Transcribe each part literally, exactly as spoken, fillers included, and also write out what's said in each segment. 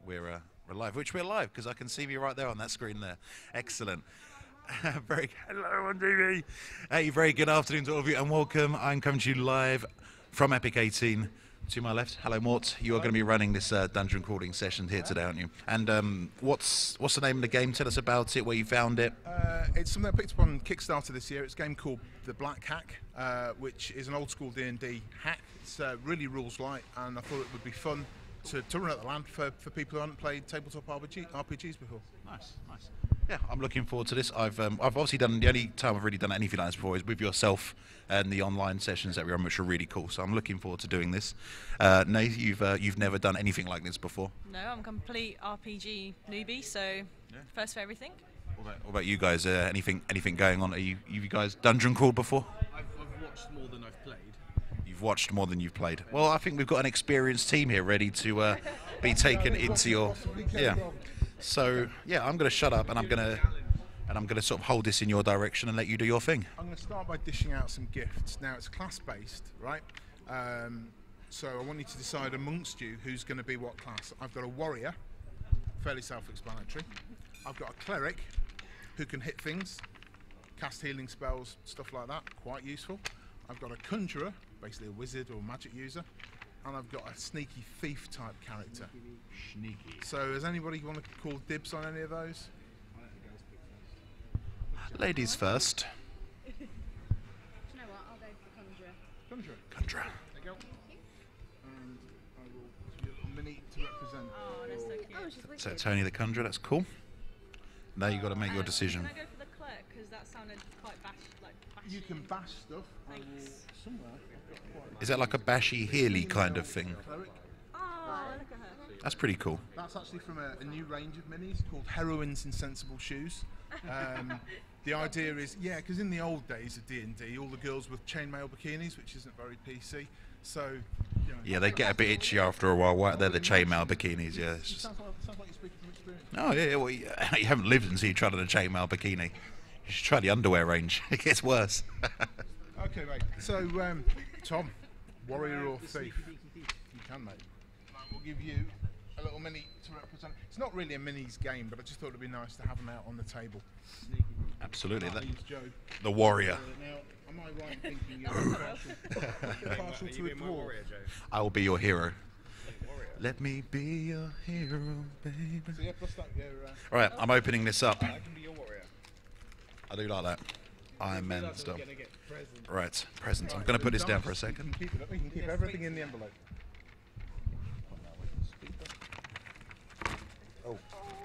we're uh, we're live, which we're live because I can see me right there on that screen there. Excellent. very hello on T V. Hey, very good afternoon to all of you, and welcome. I'm coming to you live from Epic eighteen. To my left, hello Mort. You are going to be running this uh, dungeon crawling session here today, aren't you? And um, what's what's the name of the game? Tell us about it. Where you found it? Uh, it's something I picked up on Kickstarter this year. It's a game called The Black Hack, uh, which is an old school D and D hack. It's uh, really rules light, and I thought it would be fun to, to run at the land for, for people who haven't played tabletop R P G, R P Gs before. Nice, nice. Yeah, I'm looking forward to this. I've um, I've obviously done the only time I've really done anything like this before is with yourself and the online sessions that we're on, which are really cool. So I'm looking forward to doing this. Uh, Nate, you've uh, you've never done anything like this before. No, I'm a complete R P G newbie, so Yeah. first for everything. What about, what about you guys? Uh, anything anything going on? Are you you guys dungeon crawled before? I've, I've watched more than I've played. You've watched more than you've played. Well, I think we've got an experienced team here ready to uh, be taken into your yeah. So yeah, I'm going to shut up and I'm going to and I'm going to sort of hold this in your direction and let you do your thing. I'm going to start by dishing out some gifts. Now, it's class-based, right? Um, so I want you to decide amongst you who's going to be what class. I've got a warrior, fairly self-explanatory. I've got a cleric who can hit things, cast healing spells, stuff like that, quite useful. I've got a conjurer, basically a wizard or magic user, and I've got a sneaky thief type character. Sneaky. So does anybody want to call dibs on any of those? Ladies first. Do you know what? I'll go for Conjurer. Conjurer. Conjurer. There you go. And I will give you a mini to represent. Oh, that's so cute. Oh, she's wicked. So Tony the Conjurer, that's cool. Now you've got to make your Um, decision. Can I go for the clerk? Because that sounded quite bash, like bashy. You can bash stuff. I will Thanks. somewhere. I've got quite Is that like a bashy Healy kind of thing? a cleric. Oh, look at her. That's pretty cool. That's actually from a, a new range of minis called Heroines in Sensible Shoes. Um, the idea is, yeah, because in the old days of D and D, all the girls with chainmail bikinis, which isn't very P C. So, you know, Yeah, they get a bit itchy after a while. Right? They're the chainmail bikinis. Yeah. It's It just... sounds like, sounds like you're speaking from experience. Oh yeah, yeah, well, you, you haven't lived until you tried on a chainmail bikini. You should try the underwear range. It gets worse. Okay, mate. So, um, Tom, warrior or thief? You can, mate. And I will give you a little mini to represent. It's not really a minis game, but I just thought it'd be nice to have them out on the table. Absolutely. That, Please, Joe. the warrior. Uh, now, am I right in thinking you're partial, partial to a dwarf? I will be your hero. Let me be your hero, baby. So yeah, plus that, you're, uh, All right, I'm opening this up. I can be your warrior. I do like that. Iron Man That's stuff. gonna get present. Right, present. I'm going to put this down for a second. You can keep, it, you can keep everything in the envelope. Oh.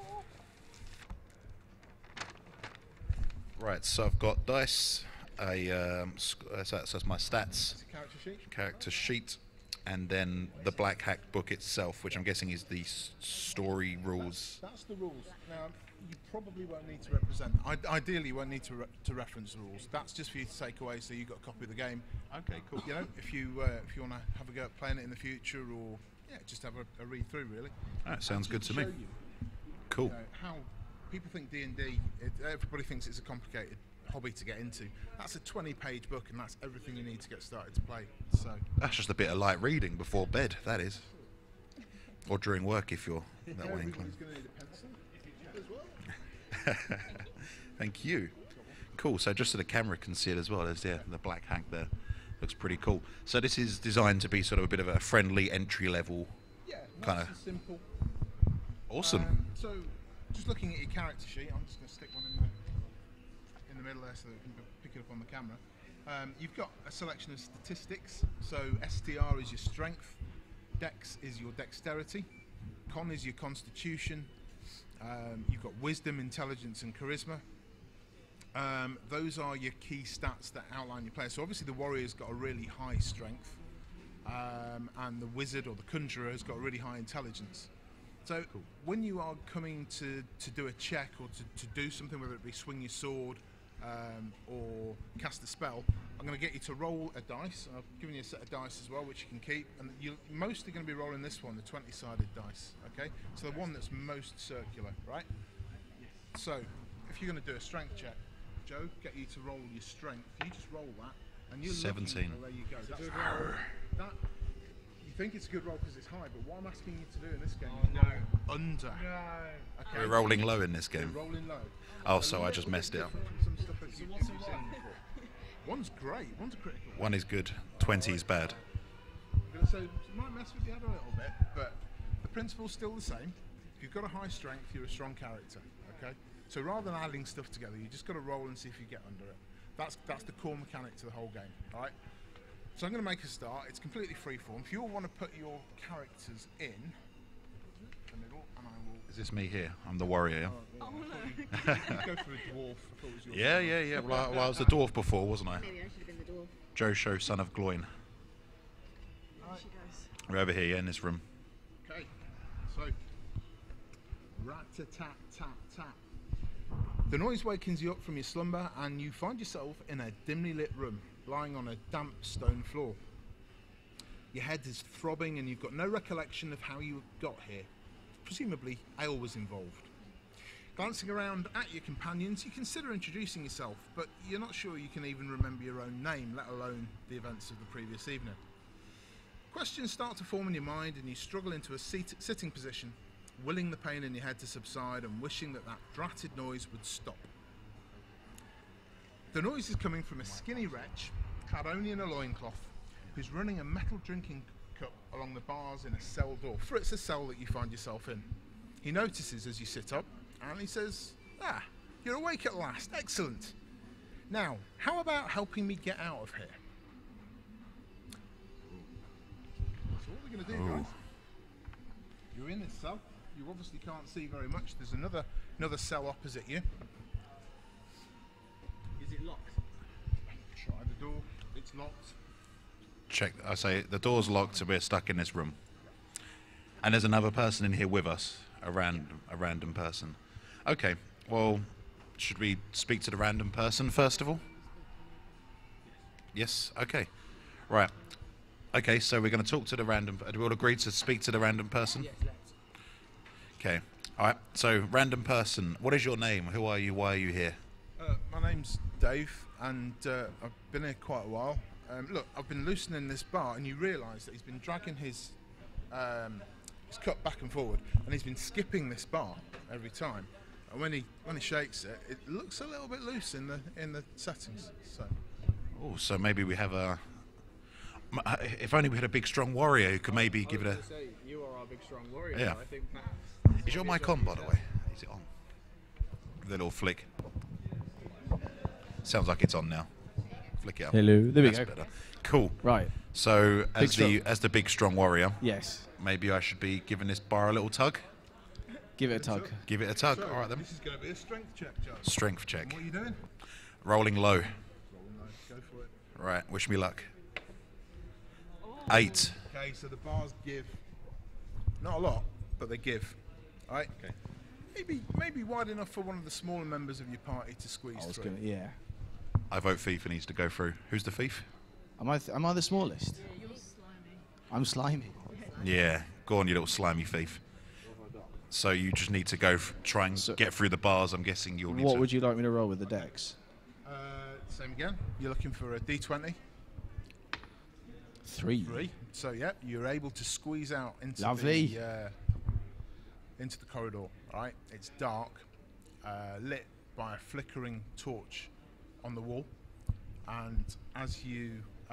Right, so I've got dice, a um, sc- uh, so that's, that's my stats, It's a character sheet. character sheet, and then the Black Hack book itself, which I'm guessing is the s- story rules. That's the rules. Now, you probably won't need to represent. I, ideally, you won't need to, re- to reference the rules. That's just for you to take away, so you've got a copy of the game. Okay, cool. You know, if you uh, if you want to have a go at playing it in the future, or yeah, just have a, a read through, really. That sounds good to me. Show you, Cool. you know, how people think D and D. Everybody thinks it's a complicated hobby to get into. That's a twenty-page book, and that's everything you need to get started to play. So. That's just a bit of light reading before bed, that is. Or during work if you're that way inclined. Everybody's going to need a pencil as well. Thank you. Cool, so just so the camera can see it as well, there's yeah, the Black Hack there. Looks pretty cool. So this is designed to be sort of a bit of a friendly entry level. Yeah, nice Kinda. and simple. Awesome. Um, so, just looking at your character sheet, I'm just going to stick one in the in the middle there so that we can pick it up on the camera. Um, you've got a selection of statistics. So S T R is your strength, Dex is your dexterity, Con is your constitution. Um, you've got wisdom, intelligence, and charisma. Um, those are your key stats that outline your player. So obviously the warrior's got a really high strength, um, and the wizard or the conjurer has got a really high intelligence. So when you are coming to, to do a check or to, to do something, whether it be swing your sword um, or cast a spell, I'm going to get you to roll a dice. I've given you a set of dice as well, which you can keep. And you're mostly going to be rolling this one, the twenty-sided dice. Okay, so the one that's most circular, right? So if you're going to do a strength check, Joe, get you to roll your strength. You just roll that, and you're seventeen. Looking for where you go. That's, that you think it's a good roll because it's high, but what I'm asking you to do in this game Oh, is no. roll under. No. Okay. We're rolling low in this You're game. rolling low. Oh, A so I little just bit messed it up. different from some stuff that you- what's you've a seen one? before. One's great. One's a critical. One is good, twenty is bad. So it might mess with the other a little bit, but the principle's still the same. If you've got a high strength, you're a strong character. Okay. So rather than adding stuff together, you just got to roll and see if you get under it. That's that's the core mechanic to the whole game. All right. So I'm going to make a start. It's completely freeform. If you all want to put your characters in the middle, and I will. Is this me here? I'm the warrior, yeah? Oh no. Go for a dwarf. I thought it was your Yeah, yeah, yeah. Well, I, well, I was the dwarf before, wasn't I? Maybe I should have been the dwarf. Josho, son of Gloin. There she goes. We're over here, yeah, in this room. Okay, so rat-a-tat-tat-tat. The noise wakens you up from your slumber, and you find yourself in a dimly lit room, lying on a damp stone floor. Your head is throbbing, and you've got no recollection of how you got here. Presumably, ale was involved. Glancing around at your companions, you consider introducing yourself, but you're not sure you can even remember your own name, let alone the events of the previous evening. Questions start to form in your mind, and you struggle into a seat, sitting position, willing the pain in your head to subside and wishing that that dratted noise would stop. The noise is coming from a skinny wretch, clad only in a loincloth, who's running a metal drinking cup along the bars in a cell door, for it's a cell that you find yourself in. He notices as you sit up, and he says, "Ah, you're awake at last, excellent. Now, how about helping me get out of here?" So what we're going to do, guys, you're in this cell. You obviously can't see very much. There's another another cell opposite you. Is it locked? Try the door. It's locked. Check, I say, the door's locked, so we're stuck in this room. And there's another person in here with us, a random, a random person. Okay, well, should we speak to the random person first of all? Yes, okay. Right. Okay, so we're going to talk to the random, do we all agree to speak to the random person? Yes, let's. Okay, alright, so random person, what is your name? Who are you? Why are you here? Uh, my name's Dave, and uh, I've been here quite a while. Um, look, I've been loosening this bar, and you realise that he's been dragging his um, his cup back and forward, and he's been skipping this bar every time. And when he when he shakes it, it looks a little bit loose in the in the settings. So Oh, so maybe we have a... m- uh, If only we had a big strong warrior who could maybe give it a... Say, you are our big strong warrior. Yeah. I think that Is your mic on, by the way? Is it on? The little flick. Sounds like it's on now. Flick it up. Hello, there we That's go. better. Cool. Right. So, as strong. the as the big strong warrior, Yes. maybe I should be giving this bar a little tug. Give it a tug. Give it a tug. So, All right then. this is going to be a strength check, Joe. Strength And check. what are you doing? Rolling low. Rolling low. Go for it. Right. Wish me luck. Eight. Okay, so the bars give not a lot, but they give. All right. Okay. Maybe maybe wide enough for one of the smaller members of your party to squeeze I was through. gonna, yeah. I vote thief needs to go through. Who's the thief? Am I? Th- am I the smallest? Yeah, you're slimy. I'm slimy. Yeah. Go on, you little slimy thief. So you just need to go f- try and So- get through the bars. I'm guessing you'll need What to. would you like me to roll with the dex? Uh, same again. You're looking for a D twenty. Three. Three. So yeah, you're able to squeeze out into Lovely. the uh, into the corridor. All right. It's dark, uh, lit by a flickering torch on the wall, and as you uh,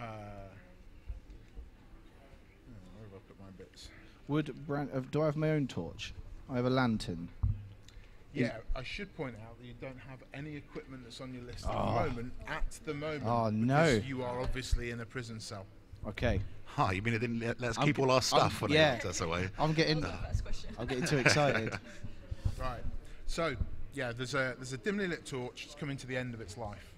oh, where have I put my bits? Would Brand? Uh, do I have my own torch? I have a lantern. Yeah, I should point out that you don't have any equipment that's on your list at Oh. the moment. At the moment, Oh, because no. you are obviously in a prison cell. Okay. Ah, you mean it didn't let, let us I'm keep g- all our I'm- stuff when yeah. they locked us away? I'm getting. First question. I'm getting too excited. Right. So yeah, there's a there's a dimly lit torch. It's coming to the end of its life.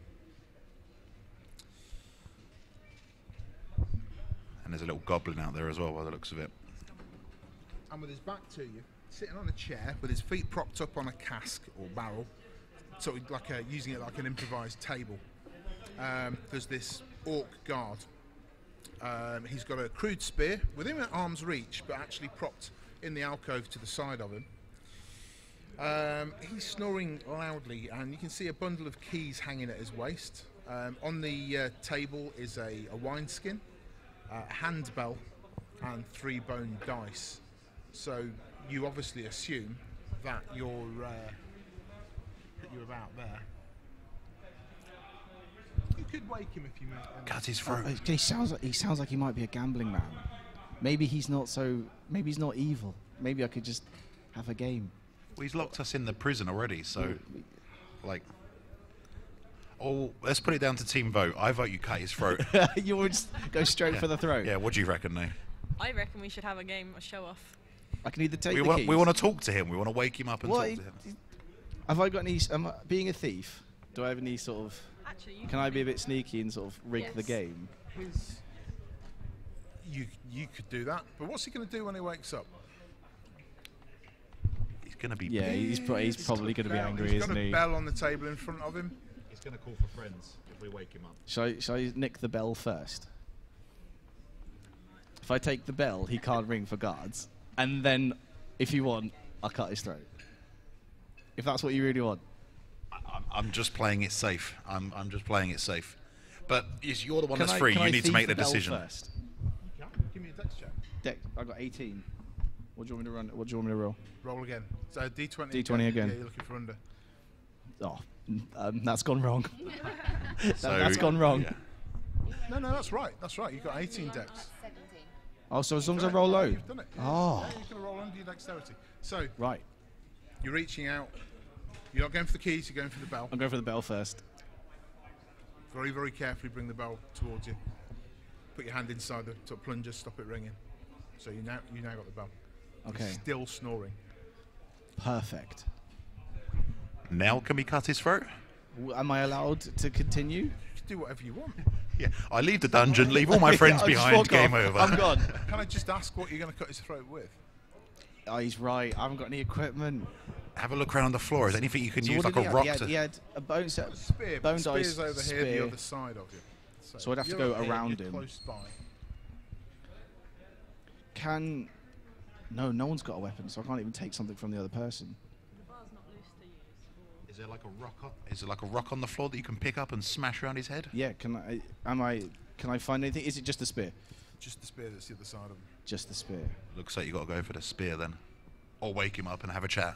And there's a little goblin out there as well, by the looks of it. And with his back to you, sitting on a chair with his feet propped up on a cask or barrel, sort of like a, using it like an improvised table. Um, there's this orc guard. Um, he's got a crude spear within arm's reach, but actually propped in the alcove to the side of him. Um, he's snoring loudly, and you can see a bundle of keys hanging at his waist. Um, on the uh, table is a, a wineskin, uh, a handbell, and three bone dice. So you obviously assume that you're uh, that you're about there. You could wake him if you meant. Cut his throat. Uh, he sounds like he sounds like he might be a gambling man. Maybe he's not so. Maybe he's not evil. Maybe I could just have a game. Well, he's locked us in the prison already, so, like... Oh, let's put it down to team vote. I vote you cut his throat. You would just go straight Yeah. for the throat. Yeah, what do you reckon, Nate? I reckon we should have a game, a show off. I can either take We the want, keys. we want to talk to him. We want to wake him up and What? talk to him. Have I got any? Am I, being a thief, do I have any sort of? Actually, you Can I be a bit sneaky and sort of rig the Yes. game? His, you you could do that, but what's he going to do when he wakes up? He's going to be... Yeah, he's, pro- he's probably going to be Bell- angry, He's isn't got a he? bell on the table in front of him. He's going to call for friends if we wake him up. Shall I, shall I nick the bell first? If I take the bell, he can't ring for guards, and then, if you want, I'll cut his throat. If that's what you really want. I'm, I'm just playing it safe. I'm, I'm just playing it safe. But yes, you're the one Can that's I- free. can You I need to thief make the bell decision. first. Yeah. Give me a dex check. Deck, I got eighteen. What do you want me to run? What do you want me to roll? Roll again. So D twenty. D twenty again. Yeah, you're looking for under. Oh, um, that's gone wrong. That- So- that's gone wrong. Yeah. No, no, that's right. That's right. You got eighteen dex. seventeen. Oh, so as long as I Correct. roll Yeah, low. You've done it. Yeah. Oh. Yeah, you're going to roll under your dexterity. So Right. you're reaching out. You're not going for the keys. You're going for the bell. I'm going for the bell first. Very, very carefully bring the bell towards you. Put your hand inside the sort of plunger. Stop it ringing. So you now you now got the bell. Okay. He's still snoring. Perfect. Now can we cut his throat? W- Am I allowed to continue? You can do whatever you want. Yeah. I leave the dungeon, leave all my friends I'll just behind, walk game off. over. I'm gone. Can I just ask what you're going to cut his throat with? Oh, he's right. I haven't got any equipment. Have a look around the floor. Is there anything you can So use, what like did a he rock have? to... He had, he had a bone set. A spear. Bone but the spear's dice, over here, spear. the other side of you. So I'd have to you're go over here, around you're him. Close by. Can. No, no one's got a weapon, so I can't even take something from the other person. The bar's not loose to use. Is there like a rock on? Is there like a rock on the floor that you can pick up and smash around his head? Yeah, can I? Am I? Can I find anything? Is it just a spear? Just the spear that's the other side of him. Just the spear. Looks like you got to go for the spear then, or wake him up and have a chat.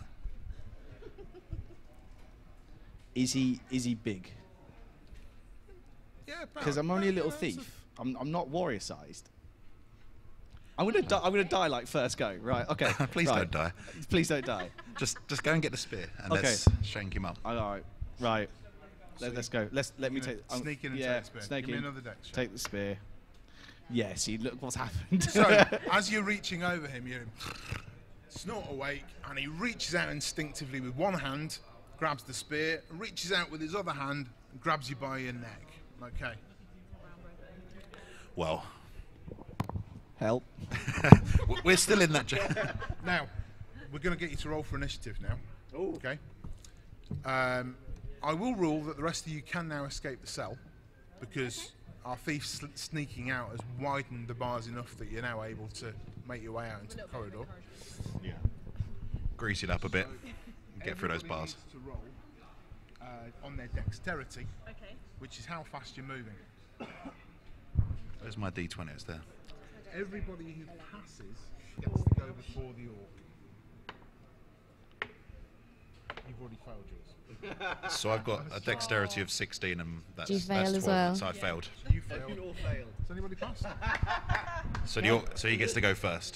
Is he? Is he big? Yeah, Because I'm only a little thief. I'm. I'm not warrior sized. I'm gonna. Di- I'm gonna die like first go. Right. Okay. Please right. don't die. Please don't die. Just, just go and get the spear and Okay. let's shank him up. All right. Right. Let, us go. Let's let me You're take. gonna um, sneak in and yeah, take the spear. Snake Give me in. another dex check. Take the spear. Yeah. See, look what's happened. So, as you're reaching over him, you snort awake, and he reaches out instinctively with one hand, grabs the spear, reaches out with his other hand, and grabs you by your neck. Okay. Well, Help. w- we're still in that. Ja- Now, we're going to get you to roll for initiative now. Okay. Um, I will rule that the rest of you can now escape the cell, because our thief sl- sneaking out has widened the bars enough that you're now able to make your way out into the corridor. yeah. Grease it up a bit. Get through those Everybody bars. needs to roll uh, on their dexterity, Okay. which is how fast you're moving. Where's my D twenty? It's there. Everybody who passes gets to go before the orc. You've already failed yours. So I've got a dexterity of sixteen, and that's, Do you that's fail as twelve. well? So I failed. You failed. all failed. Has anybody passed? So the orc, so he gets to go first.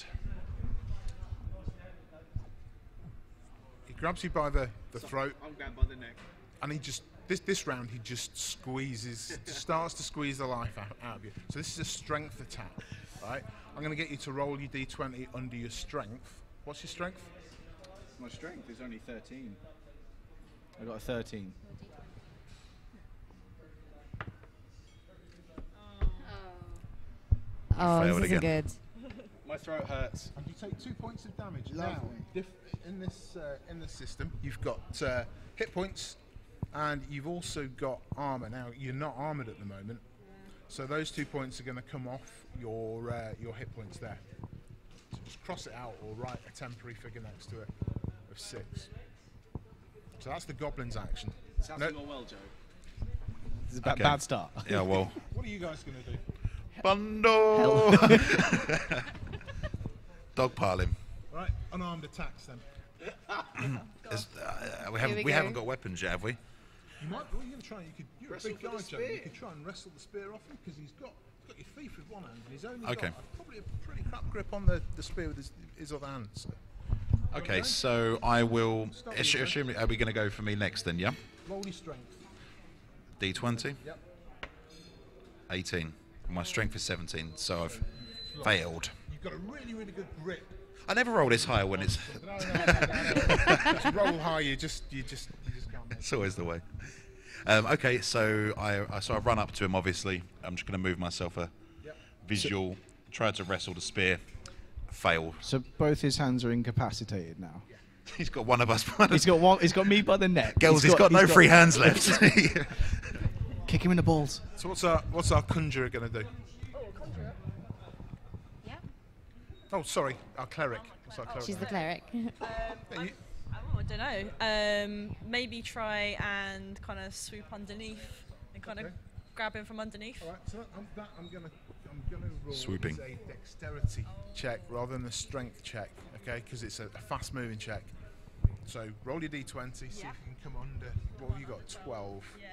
He grabs you by the, the throat, I'm grabbed by the neck. and he just this this round he just squeezes, starts to squeeze the life out, out of you. So this is a strength attack, right? I'm going to get you to roll your d twenty under your strength. What's your strength? My strength is only thirteen. I got a thirteen. Oh, failed this isn't again. good. My throat hurts. And you take two points of damage. Lovely. Now, diff- in this uh, in this system, you've got uh, hit points, and you've also got armor. Now, you're not armored at the moment, so those two points are going to come off your uh, your hit points there. So just cross it out or write a temporary figure next to it of six. So that's the goblin's action. Sounds No- going well, Joe. This is a ba- Okay. bad start. Yeah, well, What are you guys going to do? Bundle. Dogpile him. Right, unarmed attacks then. Is- uh, we haven't we we, go. haven't got weapons yet, have we? You might. What are you going to try? You could. You're Wrestle a big for guy, the Joe. You spear. could try and wrestle the spear off him because he's got he's got your thief with one hand and he's only Okay. got probably a pretty crap grip on the, the spear with his, his other hand. So. Okay, Okay. so I will. Start with assu- you, Assume, are we going to go for me next then? Yeah. Roll your strength. D twenty. Yep. eighteen. My strength is seventeen, so I've failed. You've got a really really good grip. I never roll this high when it's. No, no, no, no, no. Just roll high. You just you just you just can't make. It's always the way. Um, okay, so I, I so I run up to him. Obviously, I'm just going to move myself a Yep. visual. Try to wrestle the spear. Fail. So both his hands are incapacitated now. He's got one of us. by the- He's got one. He's got me by the neck. Girls, he's got, no free hands left. Kick him in the balls. So what's our what's our conjurer going to do? Yeah. Oh, sorry, our cleric. What's our cleric? She's the cleric. Yeah, you- Oh, I don't know. Um, maybe try and kind of swoop underneath and kind Okay. of grab him from underneath. All right, so that, I'm, that, I'm gonna I'm gonna roll Swooping. as a dexterity check rather than a strength check, okay? Because it's a, a fast-moving check. So roll your d twenty, see Yeah. if you can come under. What have you got? twelve. Yeah.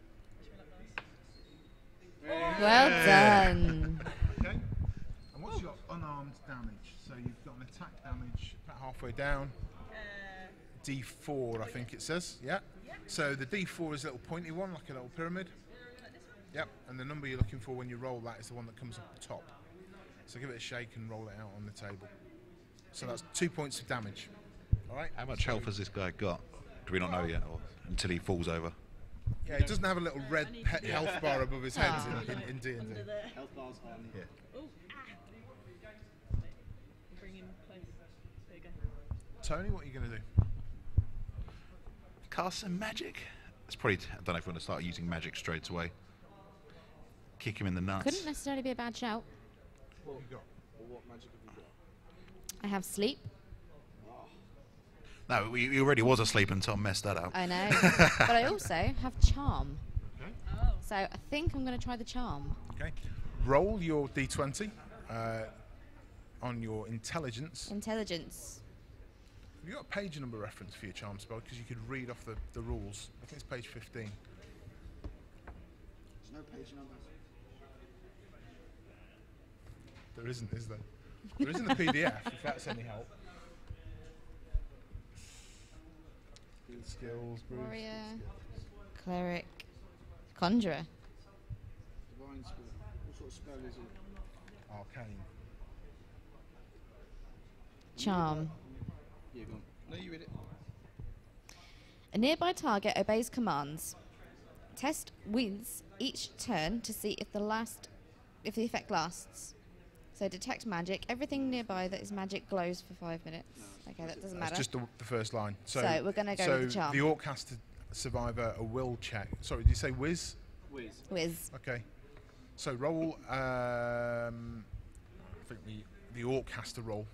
Well done. Okay. And what's your unarmed damage? So you've got an attack damage about halfway down. Uh, D four, I think it says. Yeah. So the D four is a little pointy one, like a little pyramid. Yep. And the number you're looking for when you roll that is the one that comes up the top. So give it a shake and roll it out on the table. So that's two points of damage. All right. How much health has this guy got? Do we not know yet, or until he falls over? Yeah, he doesn't have a little red pet health bar above his head Ah. in, in, in D and D. under the. Health bars on. Yeah. Oh, ah. Bring him close. There you go. Tony, what are you going to do? Cast some magic. It's probably. I don't know if we want to start using magic straight away. Kick him in the nuts. Couldn't necessarily be a bad shout. What have you got? Well, what magic have you got? I have sleep. No, we, he already was asleep and Tom messed that up. I know. But I also have charm. Okay. Oh. So I think I'm going to try the charm. Okay. Roll your d twenty uh, on your intelligence. Intelligence. Have you got a page number reference for your charm spell? Because you could read off the, the rules. I think it's page fifteen. There's no page numbers. There isn't, is there? There is in the P D F, if that's any help. Field skills, Bruce. Warrior. Cleric. Conjurer. Divine spell. What sort of spell is it? Arcane. Charm. Yeah, go on. No, you read it. A nearby target obeys commands. Test wins each turn to see if the last, if the effect lasts. So detect magic. Everything nearby that is magic glows for five minutes. Okay, that doesn't That's matter. just the, the first line. So, So we're gonna go so with the charm. the orc has to survive a, a will check. Sorry, did you say whiz? Whiz. Whiz. Okay. So roll. Um, I think the the orc has to roll,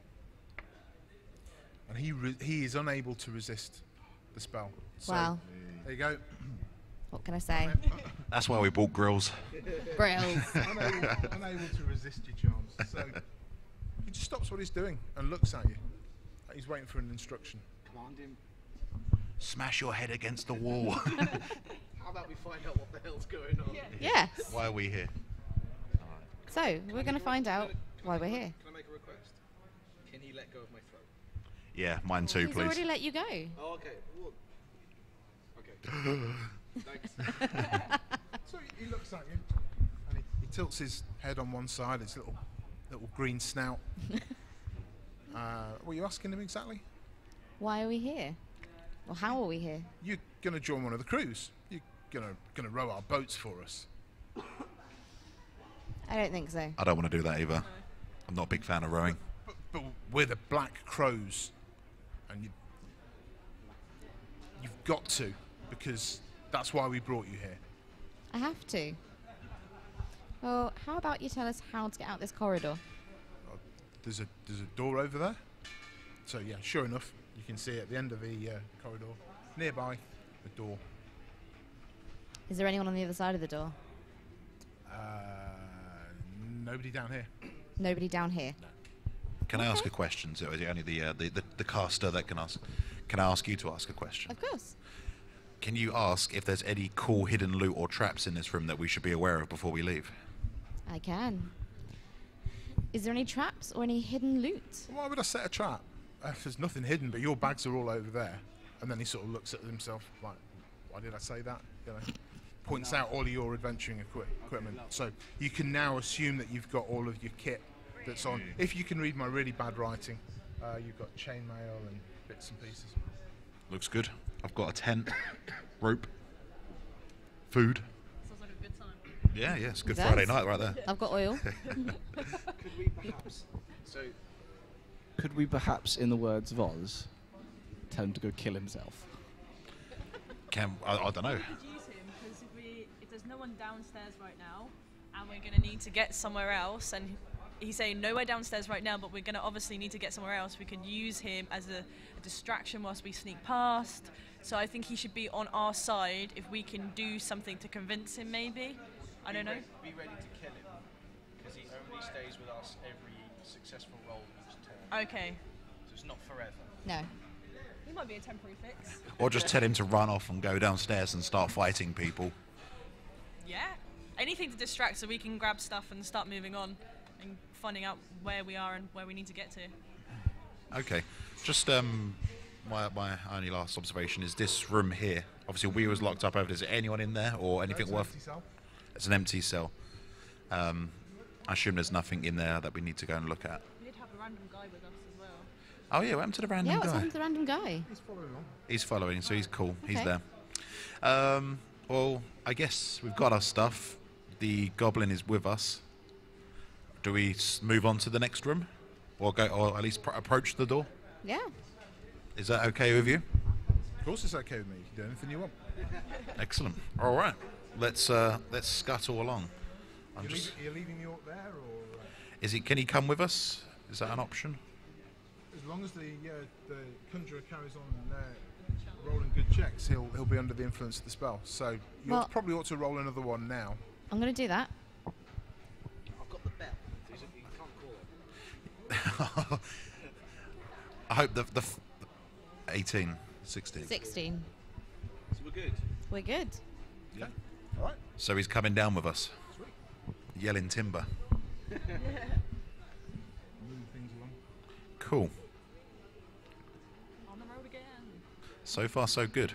and he re- he is unable to resist the spell. So Wow. there you go. What can I say? That's why we bought grills. Brills. unable, unable to resist your charms. So he just stops what he's doing and looks at you. Like he's waiting for an instruction. Command him. Smash your head against the wall. How about we find out what the hell's going on? Yes. Why are we here? So we're going to find out why we're here. Can I make a request? Can he let go of my throat? Yeah, mine too, He's please. already let you go. Oh, okay. Well, okay. Thanks. So he, he looks at you and he, he tilts his head on one side. His little little green snout. uh, what are you asking him exactly? Why are we here? Well, how are we here? You're gonna join one of the crews. You're gonna gonna row our boats for us. I don't think so. I don't want to do that either. I'm not a big fan of rowing. But, but we're the Black Crows, and you you've got to, because that's why we brought you here. I have to. Well, how about you tell us how to get out this corridor? Uh, there's a there's a door over there. So yeah, sure enough, you can see at the end of the uh, corridor, nearby, a door. Is there anyone on the other side of the door? Uh, nobody down here. Nobody down here. Can I ask Okay. a question? So is it only the, uh, the, the the caster that can ask? Can I ask you to ask a question? Of course. Can you ask if there's any cool hidden loot or traps in this room that we should be aware of before we leave? I can. Is there any traps or any hidden loot? Why would I set a trap? Uh, there's nothing hidden, but your bags are all over there. And then he sort of looks at himself like, why did I say that? You know, points out all of your adventuring equi- equipment. So you can now assume that you've got all of your kit that's on. If you can read my really bad writing, uh, you've got chainmail and bits and pieces. Looks good. I've got a tent, rope, food. Sounds like a good time. Yeah, yeah, it's good It Friday does. night right there. I've got oil. Could we perhaps? So Could we perhaps, in the words of Oz, tell him to go kill himself? Can I, I don't know. We could use him because if we if there's no one downstairs right now, and we're gonna need to get somewhere else, and he's saying nowhere downstairs right now, but we're gonna obviously need to get somewhere else. We could use him as a, a distraction whilst we sneak past. So I think he should be on our side if we can do something to convince him. Maybe I don't know. be ready to kill him because he only stays with us every successful roll each turn. Okay, So it's not forever. No. he might be a temporary fix. Or just tell him to run off and go downstairs and start fighting people. Yeah, anything to distract so we can grab stuff and start moving on and finding out where we are and where we need to get to. Okay. Just um, my my only last observation is this room here. Obviously, we was locked up over. Is there anyone in there or anything That's an worth? empty cell. It's an empty cell. Um, I assume there's nothing in there that we need to go and look at. We did have a random guy with us as well. Oh yeah, what happened to the random Yeah, what's guy? happened to the random guy? He's following along. He's following, so he's cool. He's Okay. there. Um, well, I guess we've got our stuff. The goblin is with us. Do we s- move on to the next room, or go, or at least pr- approach the door? Yeah. Is that okay with you? Of course, it's okay with me. You can do anything you want. Excellent. All right. Let's uh, let's scuttle along. I'm You're, just. leaving, you're leaving York there, or uh, Is he? Can he come with us? Is that an option? as long as the uh, the conjurer carries on uh, rolling good checks, he'll he'll be under the influence of the spell. So you Well- probably ought to roll another one now. I'm going to do that. I've got the bell. Is it, you can't call it. I hope the the f- eighteen, sixteen. sixteen. So we're good. We're good. Yeah. All right. So he's coming down with us, Sweet. yelling timber. Move things along. Cool. On the road again. So far, so good.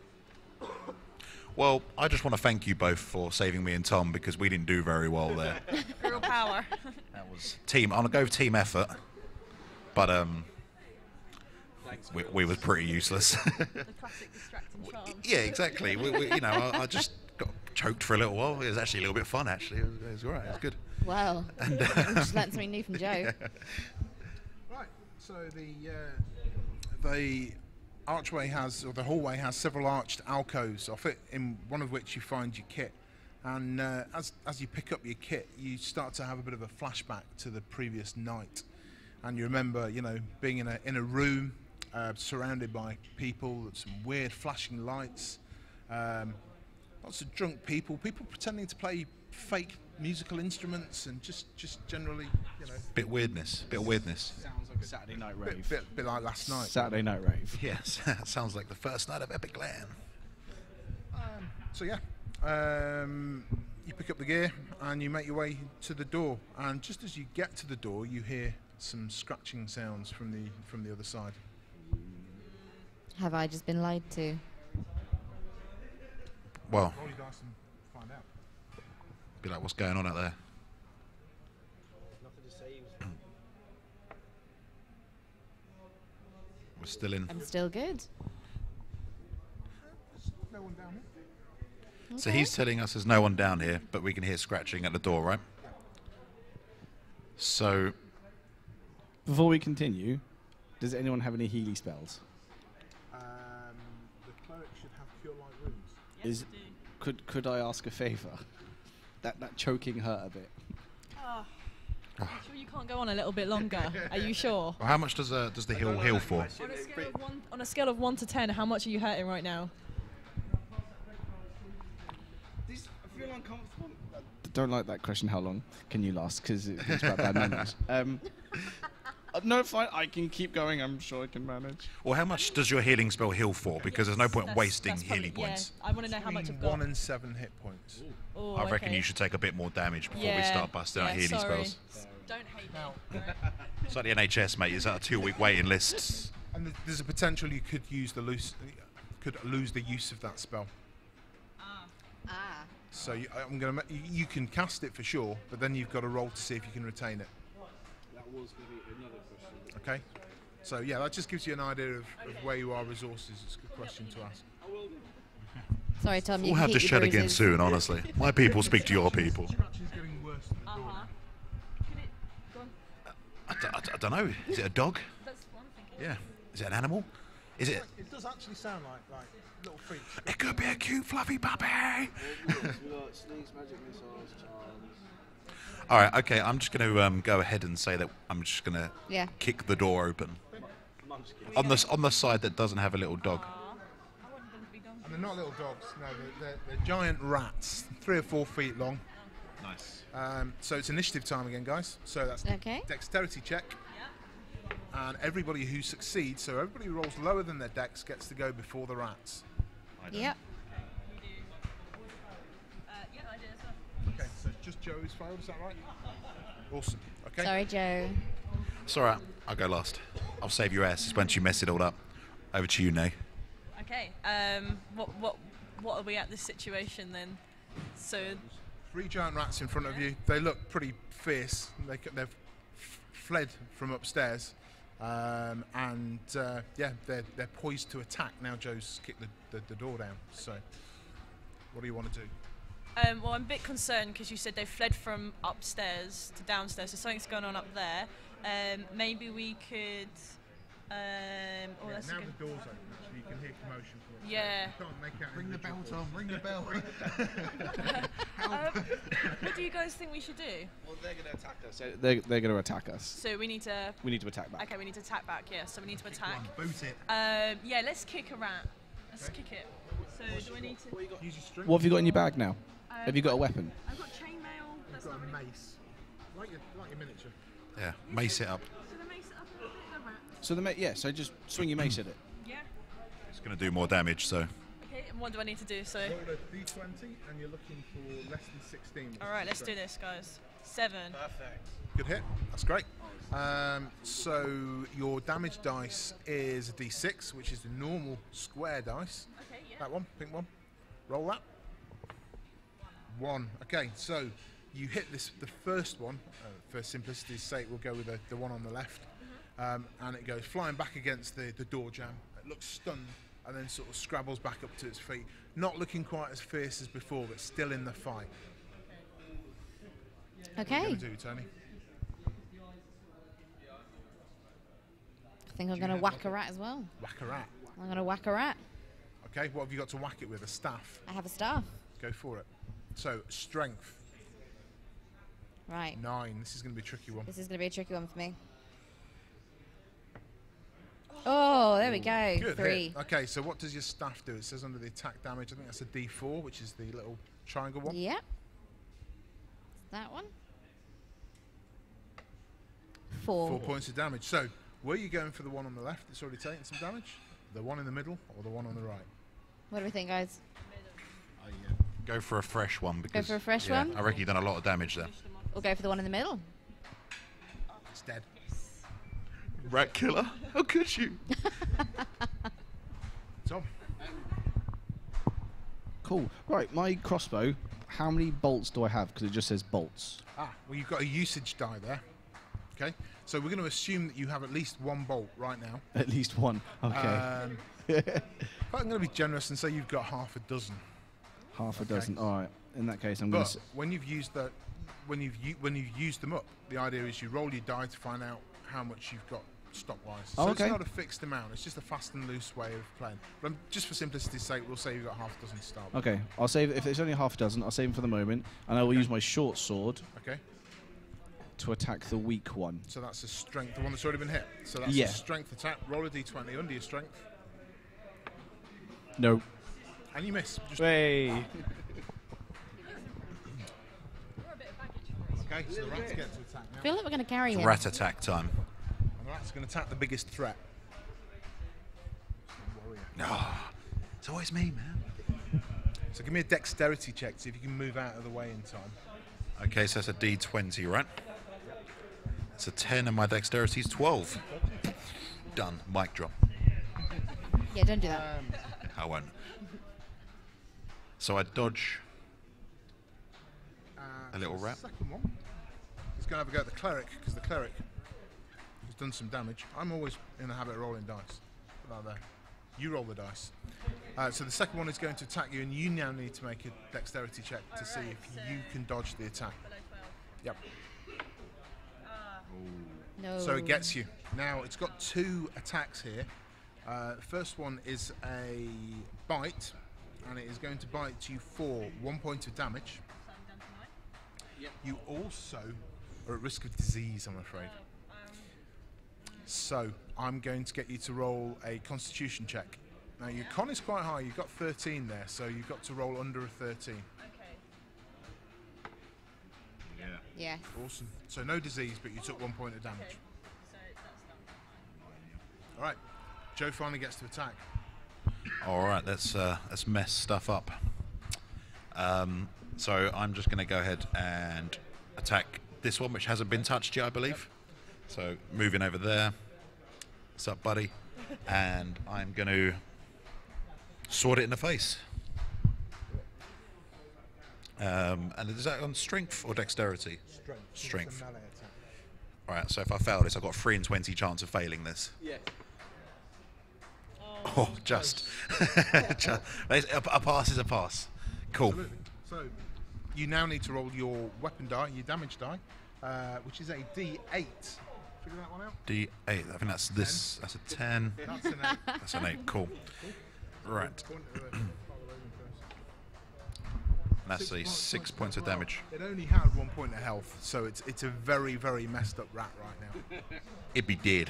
Well, I just want to thank you both for saving me and Tom because we didn't do very well there. Real power. That was team. I'm gonna go with team effort, but um, Thanks. we, we was pretty useless. The classic distracting charm. Yeah, exactly. We, we, you know, I, I just got choked for a little while. It was actually a little bit fun. Actually, it was, it was all right. It was good. Well, And, I just learnt something new from Joe. Right. So the uh, the archway has, or the hallway has, several arched alcoves off it, in one of which you find your kit. And uh, as as you pick up your kit, you start to have a bit of a flashback to the previous night, and you remember, you know, being in a in a room uh, surrounded by people, some weird flashing lights, um, lots of drunk people, people pretending to play fake musical instruments, and just just generally, you know, Bit weirdness. Bit of weirdness. Sounds like a Saturday night bit, rave. bit, bit like last night. Saturday Night Rave. Yes, sounds like the first night of Epic Land. So yeah, um, you pick up the gear and you make your way to the door. And just as you get to the door, you hear some scratching sounds from the from the other side. Have I just been lied to? Well, Roll your dice and find out. be like, what's going on out there? Nothing to say. He was We're still in. I'm still good. There's no one down here. So Okay. he's telling us there's no one down here, but we can hear scratching at the door, right? So, Before we continue, does anyone have any Healy spells? Um, the cleric should have cure light wounds. Yes, Is- we do. Could could I ask a favour? That that choking hurt a bit. Oh. Are you sure you can't go on a little bit longer? Are you sure? well, how much does uh, does the heal heal for? On a scale of one, on a scale of one to ten, how much are you hurting right now? This, I feel uncomfortable. Don't like that question. How long can you last? Because it brings back bad memories. Um, Uh, no, fine. I can keep going. I'm sure I can manage. Or how much does your healing spell heal for? Because there's no point That's- wasting that's probably- healing points. Yeah, I want to know how much Between I've got. one and seven hit points. Oh, I reckon okay. you should take a bit more damage before yeah. we start busting out yeah, healing sorry. spells. Don't hate Now, me. It's like the N H S, mate. Is that a two-week waiting list? and th- there's a potential you could use the loose, could lose the use of that spell. Ah. So you, I'm gonna. ma- You, you can cast it for sure, but then you've got to roll to see if you can retain it. That was going to be another question. Okay. So yeah, that just gives you an idea of, of where you are resources. It's a good question to ask. Sorry, Tom. You We'll can have keep this your chat again bruises. soon, honestly. My people speak to your people. Scratching's getting worse than the Uh door. huh. Can it? Go on. I, d- I d- I don't know. Is it a dog? That's what I'm thinking. Yeah. Is it an animal? Is it? It does actually sound like like little feet. It could be a cute, fluffy puppy. We got sneaks, magic missiles, charms. All right. Okay. I'm just going to um, go ahead and say that I'm just going to Yeah. kick the door open Munchkin. on the s- on the side that doesn't have a little dog. Aw, I want them to be donkeys. And they're not little dogs. No, they're, they're, they're giant rats, three or four feet long. Nice. Um, so it's initiative time again, guys. So that's Okay. dexterity check. Yeah. And everybody who succeeds, so everybody who rolls lower than their dex gets to go before the rats. Yep. We do. Uh, yeah, I did as well. Okay, so just Joe who's failed, is that right? Awesome. Okay. Sorry, Joe. It's all right. I'll go last. I'll save your asses once you mess it all up. Over to you, Nay. Okay. Um. What? What? What are we at this situation then? So. Three giant rats in front of you. They look pretty fierce. They, c- they've f- fled from upstairs. Um, and uh, yeah, they're, they're poised to attack. Now Joe's kicked the, the, the door down. So what do you want to do? Um, well, I'm a bit concerned because you said they fled from upstairs to downstairs, so something's going on up there. Um, maybe we could. Um, oh, Yeah, that's a now good. the door's open, so you can hear commotion. From Yeah. You can't make out Ring the bell, individual Tom. Ring the bell. Um, what do you guys think we should do? Well, they're going to attack us. So they're they're going to attack us. So we need to. We need to attack back. Okay, we need to attack back. Yeah. So we need to attack. Boot it. Um, yeah, let's kick a rat. Let's kick it. So do I need to? voice. Use your strength. What have you got in your bag now? Um, Have you got a weapon? I've got chainmail. That's You've got not a really. mace. Like your, like your miniature. Yeah. Mace it up. So the mace up a bit of rat. So the ma- yeah. So just swing your mace at it. Yeah. It's going to do more damage, so. Okay. And what do I need to do? So. Roll a d twenty and you're looking for less than sixteen. All right, let's do this, guys. Seven. Perfect. Good hit. That's great. Um, so your damage dice is a d six, which is the normal square dice. Okay. Yeah. That one, pink one. Roll that. One. Okay, so you hit this. The first one, uh, for simplicity's sake, we'll go with the, the one on the left, um, and it goes flying back against the, the door jamb. It looks stunned, and then sort of scrabbles back up to its feet. Not looking quite as fierce as before, but still in the fight. What are Okay. you gonna do, Tony? I think I'm going to whack a rat as well. Whack a rat. I'm going to whack a rat. Okay, what have you got to whack it with? A staff. I have a staff. Go for it. So strength Right. nine. This is going to be a tricky one. This is going to be a tricky one for me. Oh, there we go. Good Three. hit. Okay, so what does your staff do? It says under the attack damage. I think that's a D four, which is the little triangle one. Yep. That one. Four. Four points of damage. So, were you going for the one on the left that's already taken some damage? The one in the middle or the one on the right? What do we think, guys? Go for a fresh one. Because, for a fresh yeah, one? I reckon you've done a lot of damage there. We'll go for the one in the middle. It's dead. Rat killer? How could you? Tom, Cool. Right, my crossbow. How many bolts do I have? Because it just says bolts. ah, well, you've got a usage die there. Okay, so we're going to assume that you have at least one bolt right now. At least one. Okay. Um, I'm going to be generous and say you've got half a dozen. Half a okay. dozen. All right. In that case, I'm going But to. when you've used the, when you've u- when you've used them up, the idea is you roll your die to find out how much you've got stock-wise. So Oh, okay. it's not a fixed amount. It's just a fast and loose way of playing. But um, just for simplicity's sake, we'll say you've got half a dozen to start with. Okay, I'll save. If it's only half a dozen, I'll save them for the moment, and I will use my short sword Okay. to attack the weak one. So that's a strength, the one that's already been hit. So that's Yeah. a strength attack. Roll a d twenty under your strength, No. and you miss. Just Hey. okay. So the rats get to attack I now. feel like we're going to carry him. Rat attack time. And Right, so going to attack the biggest threat. Warrior. No, it's always me, man. So give me a dexterity check, see if you can move out of the way in time. Okay, so that's a D twenty, right? It's a ten and my dexterity is twelve. Done. Mic drop. Yeah, don't do that. Um, I won't. So I dodge. uh, A little the rat. Second one. He's going to have a go at the cleric, because the cleric has done some damage. I'm always in the habit of rolling dice. Put that there. You roll the dice. Uh, so the second one is going to attack you, and you now need to make a dexterity check to see Alright, if so- you can dodge the attack. Below twelve. Yep. Ah, No. So it gets you. Now it's got two attacks here. Uh, the first one is a bite, and it is going to bite you for one point of damage. so I'm down to nine. You also are at risk of disease, I'm afraid. Oh, um, So I'm going to get you to roll a Constitution check. Now your con is quite high. You've got thirteen there, so you've got to roll under a thirteen. okay. Yes. Awesome. So no disease, but you took one point of damage. Okay. So that's done. All right. Joe finally gets to attack. All right, let's uh, let's mess stuff up. Um, so I'm just going to go ahead and attack this one, which hasn't been touched yet, I believe. So moving over there. What's up, buddy? And I'm going to sword it in the face. Um, and is that on strength or dexterity? Strength. Strength. It's a melee attack. All right, so if I fail this, I've got a three in twenty chance of failing this. Yes. Oh, just. just a, a pass is a pass. Cool. Absolutely. So you now need to roll your weapon die, your damage die, uh, which is a D eight. Figure that one out. D eight. I think that's this. That's a ten. That's an eight. That's an eight. Cool. Right. Point of the file loading first. That's a six points of damage. It only had one point of health, so it's it's a very very messed up rat right now. It be dead.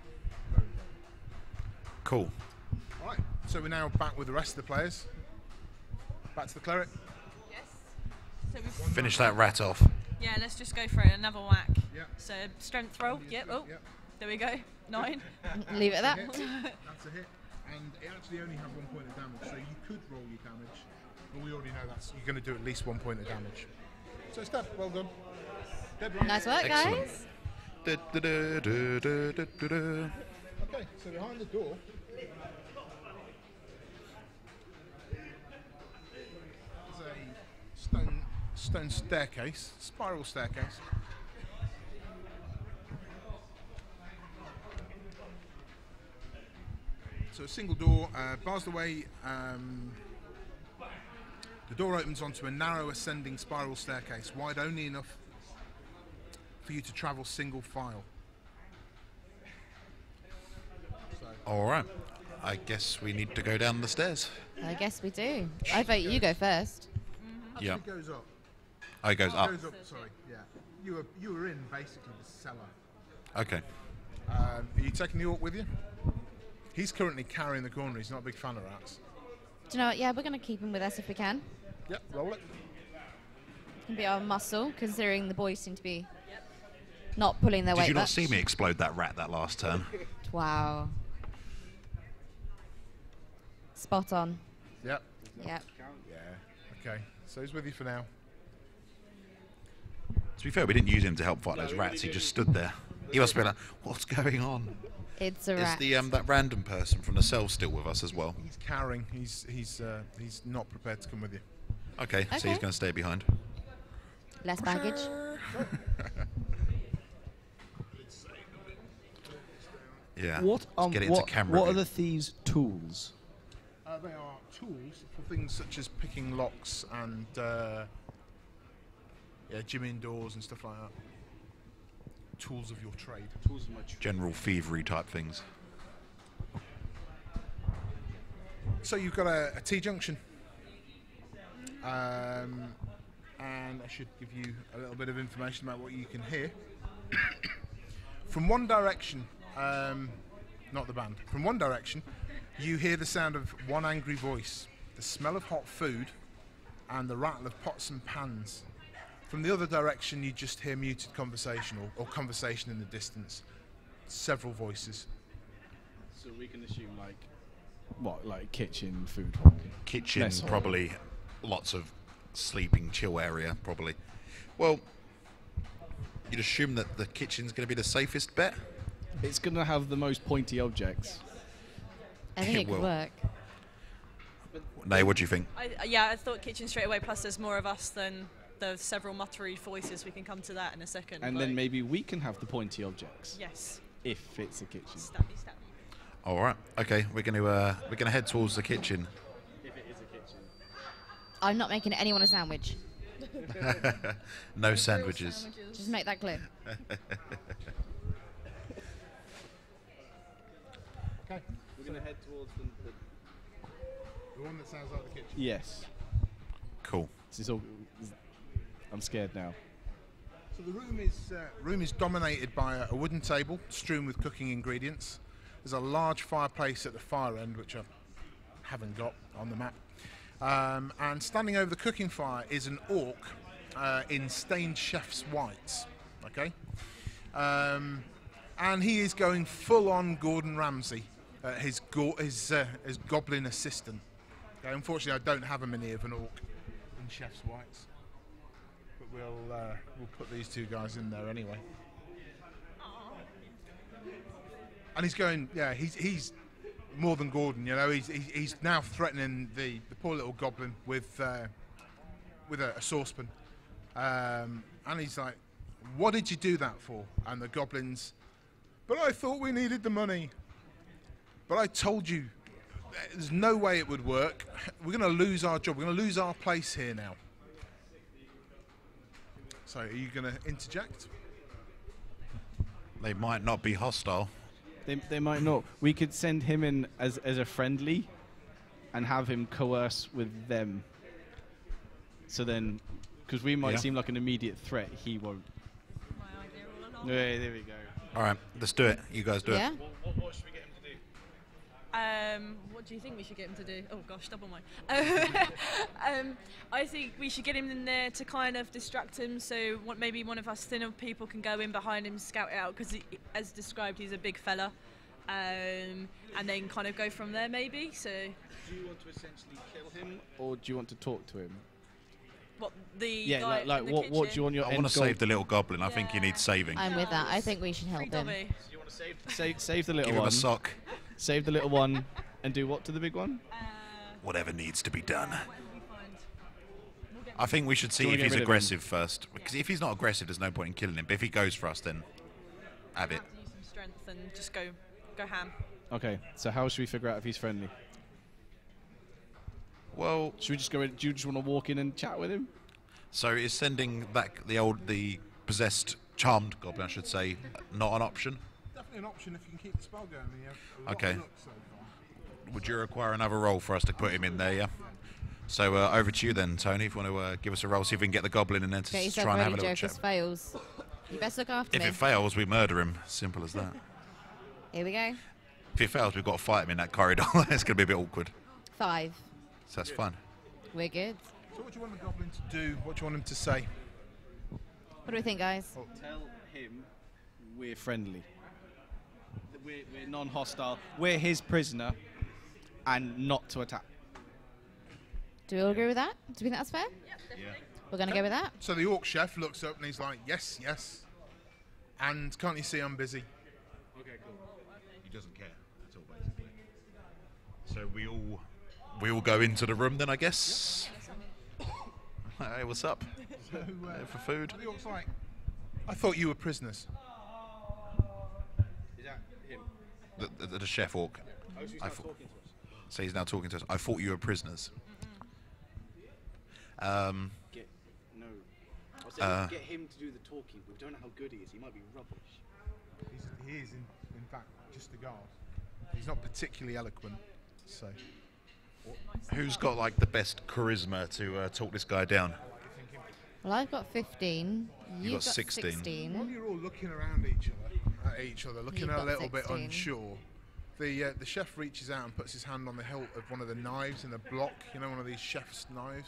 Cool. All right. So we're now back with the rest of the players. Back to the cleric. Yes. So we've Finish that rat off. Yeah, let's just go for it. Another whack. Yeah. So strength roll. Yep. Oh, Yep. there we go. Nine. Leave it at Hit. that. That's a hit. And it actually only had one point of damage, so you could roll your damage. But we already know that's you're going to do at least one point of damage. So it's dead. Well done. Dead right. Nice work, Excellent. guys. Du- du- du- du- du- du- du- du. Okay, so behind the door. There's a stone stone staircase, spiral staircase. So a single door uh, bars the way. Um, the door opens onto a narrow ascending spiral staircase, wide only enough for you to travel single file. So, All right. I guess we need to go down the stairs. I guess we do. I vote you go first. actually Yeah. it goes up. Oh, it goes up. Goes up. Sorry. Yeah. You were you were in basically the cellar. Okay. Um, are you taking the orc with you? He's currently carrying the corner. He's not a big fan of rats. Do you know what? Yeah, we're going to keep him with us if we can. Yep. Roll it. Can be our muscle, considering the boys seem to be not pulling their Did weight you not much. see me explode that rat that last turn? Wow. Spot on. Yep. Yep. Yeah. Okay. So he's with you for now. To be fair, we didn't use him to help fight those rats. He just stood there. He must be like, "What's going on?" It's a Is rat. the um, that random person from the cell still with us as well? He's carrying. He's he's uh, he's not prepared to come with you. Okay, so he's Okay. going to stay behind. Less baggage. Yeah. What, Let's um, get it into what, camera what are view. the thieves' tools? Uh, they are tools for things such as picking locks and uh, yeah, gymming doors and stuff like that. Tools of your trade. Tools of my trade. General thievery type things. So you've got a, a T-junction, um, and I should give you a little bit of information about what you can hear. From one direction, um, not the band, from one direction, you hear the sound of one angry voice, the smell of hot food, and the rattle of pots and pans. From the other direction, you just hear muted conversation or, or conversation in the distance. several voices. So we can assume like what, like kitchen, food hall. Kitchen, Mess hall. probably. Lots of sleeping, chill area, probably. Well, you'd assume that the kitchen's going to be the safest bet. It's gonna have the most pointy objects. I think It it could will. work. Nay, what do you think? I, yeah, I thought kitchen straight away. Plus, there's more of us than the several muttery voices. We can come to that in a second. And like- then maybe we can have the pointy objects yes, if it's a kitchen. stabby, stabby. All right. Okay, we're going to uh, we're going to head towards the kitchen. If it is a kitchen. I'm not making anyone a sandwich. No sandwiches. Just make that clear. Okay. We're going to head towards the, the The one that sounds like the kitchen. Yes. Cool. This is all. I'm scared now. So the room is uh, room is dominated by a, a wooden table strewn with cooking ingredients. There's a large fireplace at the far end, which I haven't got on the map. Um, and standing over the cooking fire is an orc uh, in stained chef's whites. Okay, um, and he is going full on Gordon Ramsay, uh, his go- his uh, his goblin assistant. Okay, unfortunately, I don't have a mini of an orc in chef's whites. But we'll uh, we'll put these two guys in there anyway. And he's going, yeah, he's he's more than Gordon, you know. He's he's, he's now threatening the, the poor little goblin with uh, with a, a saucepan, um, and he's like, "What did you do that for?" And the goblin's, "But I thought we needed the money. But I told you, there's no way it would work. We're going to lose our job. We're going to lose our place here now." So, are you going to interject? They might not be hostile. They, they might not. We could send him in as, as a friendly and have him coerce with them. So then, because we might Yeah. seem like an immediate threat, he won't. My idea all along. Yeah, there we go. All right, let's do it. You guys do Yeah? it. What, what, what should we get him to do? Um, what do you think we should get him to do? Oh gosh, double mine. um, I think we should get him in there to kind of distract him. So what, maybe one of us thinner people can go in behind him, scout it out, because as described, he's a big fella, um, and then kind of go from there maybe. So Do you want to essentially kill him, or do you want to talk to him? what the Yeah, guy like, like in the what, what do you kitchen? want your I end want to goal? save the little goblin. I think he Yeah. needs saving. I'm with that. I think we should help Free him. Dobby. You want to save Save, save the little Give him one. a sock. Save the little one, and do what to the big one? Uh, Whatever needs to be done. what will we find? We'll get I think we should see Do you if wanna he's get rid of him? aggressive first. Because if he's not aggressive, there's no point in killing him. But if he goes for us, then have it. have to use some strength and just go go ham. Okay, so how should we figure out if he's friendly? Well, Should we just go in? Do you just want to walk in and chat with him? so is sending that the old the possessed charmed goblin, I should say, not an option? Definitely an option if you can keep the spell going. You have a lot Okay. of luck so far. Would you require another roll for us to put him in there? Yeah. So uh, over to you then, Tony. If you want to uh, give us a roll, see if we can get the goblin in there to Get s- yourself try and have ready, a Joe, little if chat. this fails. You best look after If me. it fails, we murder him. Simple as that. Here we go. If it fails, we've got to fight him in that corridor. It's going to be a bit awkward. Five. So that's fun. We're good. So, what do you want the goblin to do? What do you want him to say? What do we think, guys? Tell him we're friendly. That We're, we're non-hostile. We're his prisoner, and not to attack. Do we all agree with that? Do we think that's fair? We're going to go with that. So the orc chef looks up and he's like, "Yes, yes." And can't you see I'm busy? Okay, cool. He doesn't care at all, basically. So we all we all go into the room then, I guess. Hey, what's up? So, uh, There for food? the orc's like, "I thought you were prisoners." Is that him? The, the, the chef orc. Oh, so he's I not thought- talking to us. So he's now talking to us. I thought you were prisoners. Um, Get, no. I was saying, Uh, get him to do the talking. We don't know how good he is. He might be rubbish. He's, he is, in, in fact, just a guard. He's not particularly eloquent. So, who's got like the best charisma to uh, talk this guy down? Well, I've got fifteen. You've got sixteen. while you're all looking around each other, at each other, looking You've a got little bit sixteen. unsure, the uh, the chef reaches out and puts his hand on the hilt of one of the knives in the block. You know, one of these chef's knives.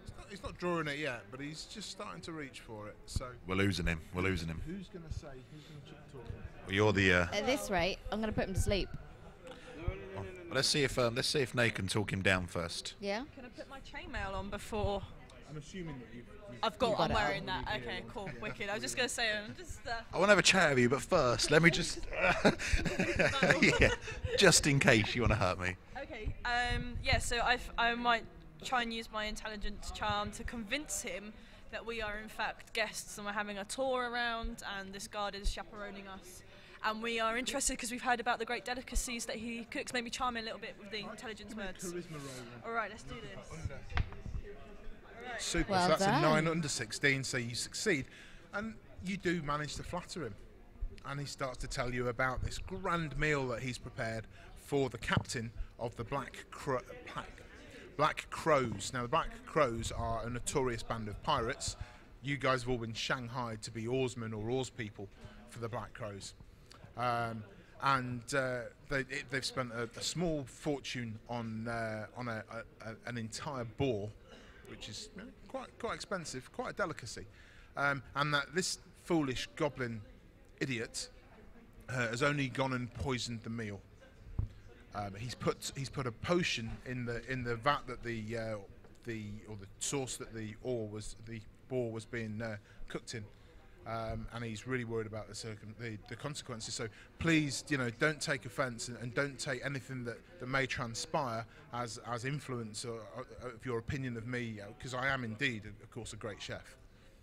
He's not, he's not drawing it yet, but he's just starting to reach for it. So We're losing him. We're losing him. who's going to say? Who's going to talk? Well, you're the. Uh, At this rate, I'm going to put him to sleep. well, let's see if um, let's see if Nate can talk him down first. Yeah? Can I put my chainmail on before? I'm assuming that you've. you've I've got. You've got I'm it wearing on. that. Okay, cool, wicked. I was just gonna say, I'm just. Uh, I want to have a chat with you, but first, let me just. yeah, just in case you want to hurt me. Okay. Um, yeah. So I I might try and use my intelligence charm to convince him that we are in fact guests and we're having a tour around, and this guard is chaperoning us. And we are interested because we've heard about the great delicacies that he cooks. Maybe charm me a little bit with the intelligence words. Charisma roll. All right, let's do this. Under. Super. Well so that's done. a nine under sixteen. So you succeed, and you do manage to flatter him. And he starts to tell you about this grand meal that he's prepared for the captain of the Black Cro- Black, Black Crows. Now, the Black Crows are a notorious band of pirates. You guys have all been shanghaied to be oarsmen or oars people for the Black Crows. Um, and uh, they, it, they've spent a, a small fortune on uh, on a, a, a, an entire boar, which is you know, quite quite expensive, quite a delicacy. Um, and that this foolish goblin idiot uh, has only gone and poisoned the meal. Um, he's put he's put a potion in the in the vat that the uh, the or the sauce that the ore was the boar was being uh, cooked in, um, and he's really worried about the, circum- the the consequences. So please, you know, don't take offence and, and don't take anything that, that may transpire as as influence or, or, of your opinion of me, because I am indeed, of course, a great chef.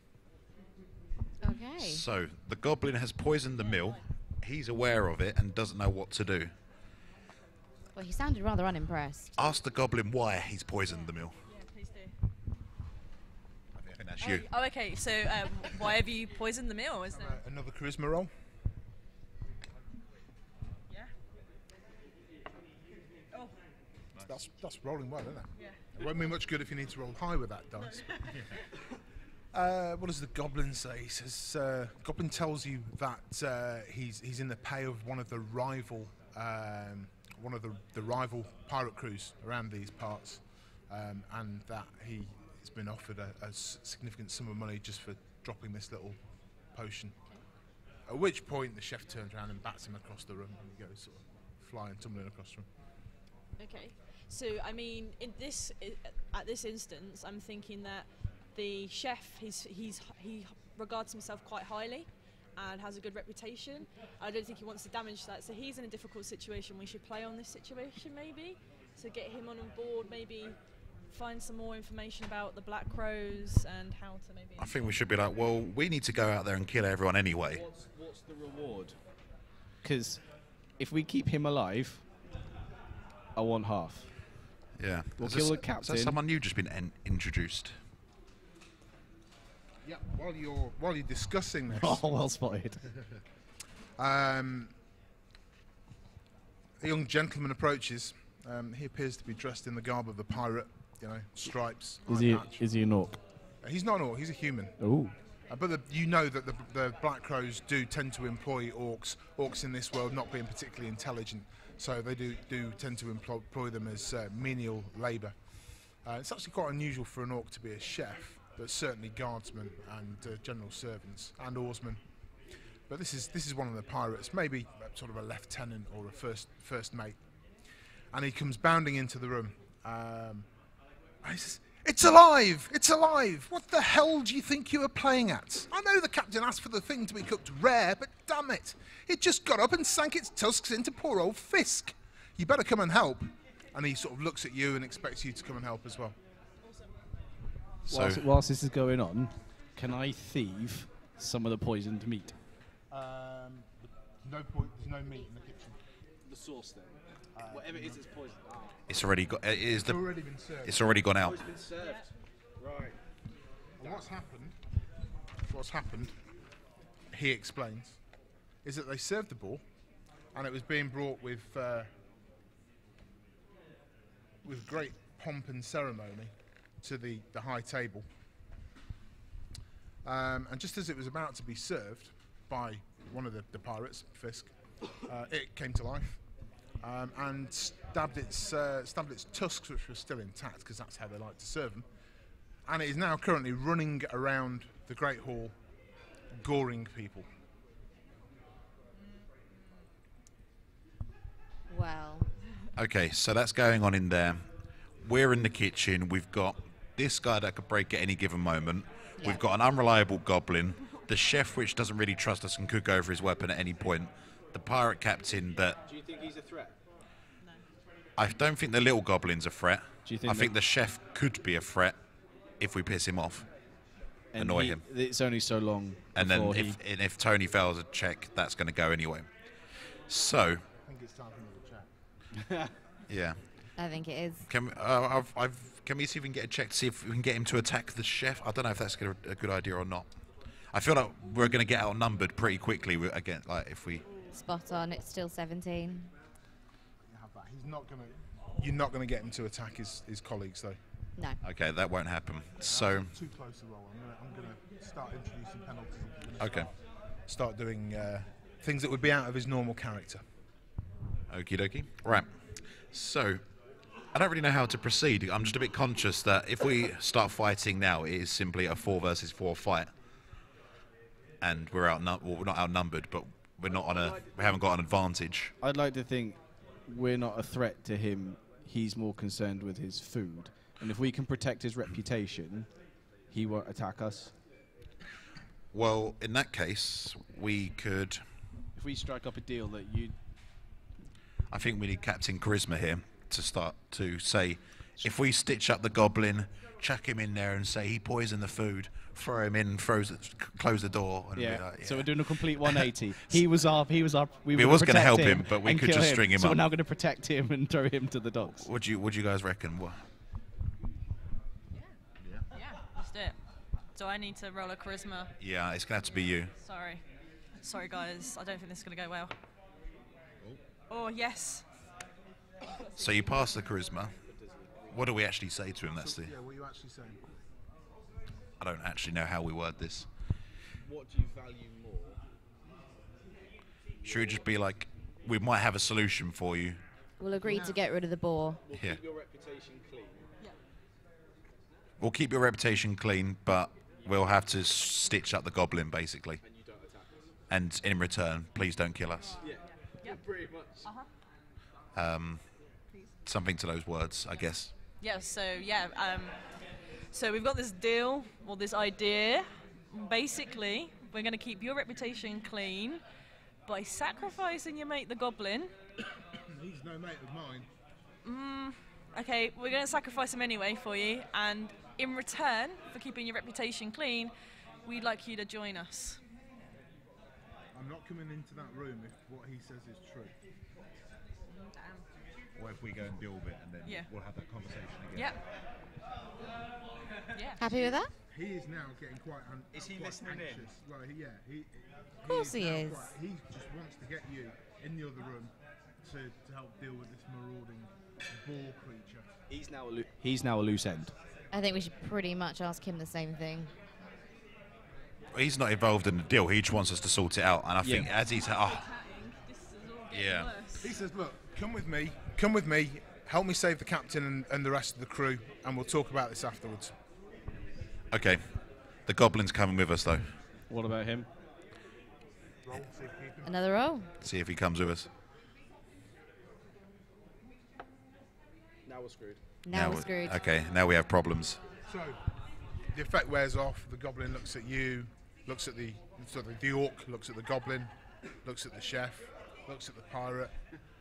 Okay. So the goblin has poisoned the mill. He's aware of it and doesn't know what to do. Well, he sounded rather unimpressed. Ask the goblin why he's poisoned the mill. Yeah, please do. I think that's you. Oh, okay. So um, why have you poisoned the meal? Is there? Uh, another charisma roll. Yeah. Oh, That's that's rolling well, isn't it? yeah. It won't be much good if you need to roll high with that dice. Uh, what does the goblin say? He says, uh, Goblin tells you that uh, he's he's in the pay of one of the rival um, one of the, the rival pirate crews around these parts, um, and that he has been offered a, a s- significant sum of money just for dropping this little potion. At which point the chef turns around and bats him across the room, and he goes sort of flying, tumbling across the room. Okay. So I mean, in this i- at this instance, I'm thinking that the chef he's he's he regards himself quite highly and has a good reputation. I don't think he wants to damage that, so he's in a difficult situation. We should play on this situation maybe, so get him on board, maybe find some more information about the Black Crows and how to maybe. I think we should be like, well, we need to go out there and kill everyone anyway. What's, what's the reward? Because if we keep him alive, I want half. Yeah. We'll Is kill this- the captain. Is that someone you've just been en- introduced? Yeah. While you're while you're discussing this, Oh, well spotted. Um, a young gentleman approaches. Um, he appears to be dressed in the garb of a pirate, you know, stripes. Is eye he? patch. Is he an orc? Uh, He's not an orc, he's a human. Ooh. Uh, but the, you know that the, the Black Crows do tend to employ orcs, orcs in this world not being particularly intelligent, so they do, do tend to employ, employ them as uh, menial labour. Uh, it's actually quite unusual for an orc to be a chef, but certainly guardsmen and uh, general servants and oarsmen. But this is this is one of the pirates, maybe sort of a lieutenant or a first first mate. And he comes bounding into the room. Um, and he says, "It's alive! It's alive! What the hell do you think you were playing at? I know the captain asked for the thing to be cooked rare, but damn it, it just got up and sank its tusks into poor old Fisk. You better come and help." And he sort of looks at you and expects you to come and help as well. So Whilst, whilst this is going on, can I thieve some of the poisoned meat? Um, no point. There's no meat in the kitchen. The sauce then. Whatever it is, it's poison. Ah. it's already got. It is It's the. already been served. It's already gone Oh, out. it's been served. Right. And what's happened? What's happened? He explains, is that they served the boar, and it was being brought with uh, with great pomp and ceremony to the, the high table. Um, and just as it was about to be served by one of the, the pirates, Fisk, uh, it came to life um, and stabbed its uh, stabbed its tusks, which were still intact, because that's how they like to serve them. and it is now currently running around the Great Hall, goring people. Well, Okay, so that's going on in there. We're in the kitchen. We've got this guy that could break at any given moment. Yeah. We've got an unreliable goblin. The chef, which doesn't really trust us and could go over his weapon at any point. The pirate captain that Do you think he's a threat? I don't think the little goblin's a threat. Do you think I think the- the chef could be a threat if we piss him off. And Annoy he- him. It's only so long. And then before if, he, and if Tony fails a check, that's going to go anyway. So, I think it's time for another chat. yeah. I think it is. Can we, uh, I've, I've, can we see if we can get a check to see if we can get him to attack the chef? I don't know if that's gonna, a good idea or not. I feel like we're going to get outnumbered pretty quickly wi- again. Like if we, Spot on. It's still seventeen. You have that. He's not going to. You're not going to get him to attack his, his colleagues, though. No. okay, that won't happen. So, Too close to roll. I'm going to start introducing penalties. I'm gonna okay, Start doing uh, things that would be out of his normal character. okie dokie. Right. So, I don't really know how to proceed. I'm just a bit conscious that if we start fighting now, it is simply a four versus four fight, and we're outnumbered. Well, we're not outnumbered, but we're not on a. We haven't got an advantage. I'd like to think we're not a threat to him. He's more concerned with his food. And if we can protect his reputation, he won't attack us. Well, in that case, we could. If we strike up a deal that you... I think we need Captain Charisma here to start to say, if we stitch up the goblin, chuck him in there and say he poisoned the food, throw him in, throws it, c- close the door. And be Yeah. like, So yeah. we're doing a complete one eighty. He was our... He was our... We We were was gonna gonna help protect him, but we and could kill just string him so up. we're now going to protect him and throw him to the dogs. What do you What do you guys reckon? What? Yeah, let's do it. Do I need to roll a charisma? Yeah, it's gonna have to be you. Sorry. Sorry, guys. I don't think this is going to go well. Oh, yes. So you pass the charisma. What do we actually say to him? That's the. Yeah, what are you actually saying? I don't actually know how we word this. What do you value more? Should we just be like, we might have a solution for you? We'll agree to get rid of the boar. We'll Yeah. keep your reputation clean. We'll keep your reputation clean, but we'll have to s- stitch up the goblin, basically. And you don't attack us. And in return, please don't kill us. Yeah. Yep. Pretty much. Um, something to those words, I guess. Yeah, so, yeah. Um, so we've got this deal, or this idea. Basically, we're going to keep your reputation clean by sacrificing your mate, the goblin. He's no mate of mine. Mm, okay, we're going to sacrifice him anyway for you, and in return for keeping your reputation clean, we'd like you to join us. I'm not coming into that room if what he says is true. Damn. Or if we go and deal with it, and then Yeah. we'll have that conversation again. Yep. Yeah. Happy with that? He is now getting quite, un- Is he quite listening in? anxious. Well, he, yeah, he. Of course he now is. Quite, he just wants to get you in the other room to, to help deal with this marauding boar creature. He's now a lo- He's now a loose end. I think we should pretty much ask him the same thing. He's not involved in the deal. He just wants us to sort it out. And I think Yeah. as he's, oh, This is all getting Yeah. worse. He says, "Look, come with me. Come with me. Help me save the captain and, and the rest of the crew, and we'll talk about this afterwards." okay. The goblin's coming with us though. What about him? Roll, see if you can. Another roll. See if he comes with us. now we're screwed. Now, we're we- screwed. Okay, now we have problems. So, the effect wears off. The goblin looks at you, looks at the so the, the orc, looks at the goblin, looks at the chef, looks at the pirate.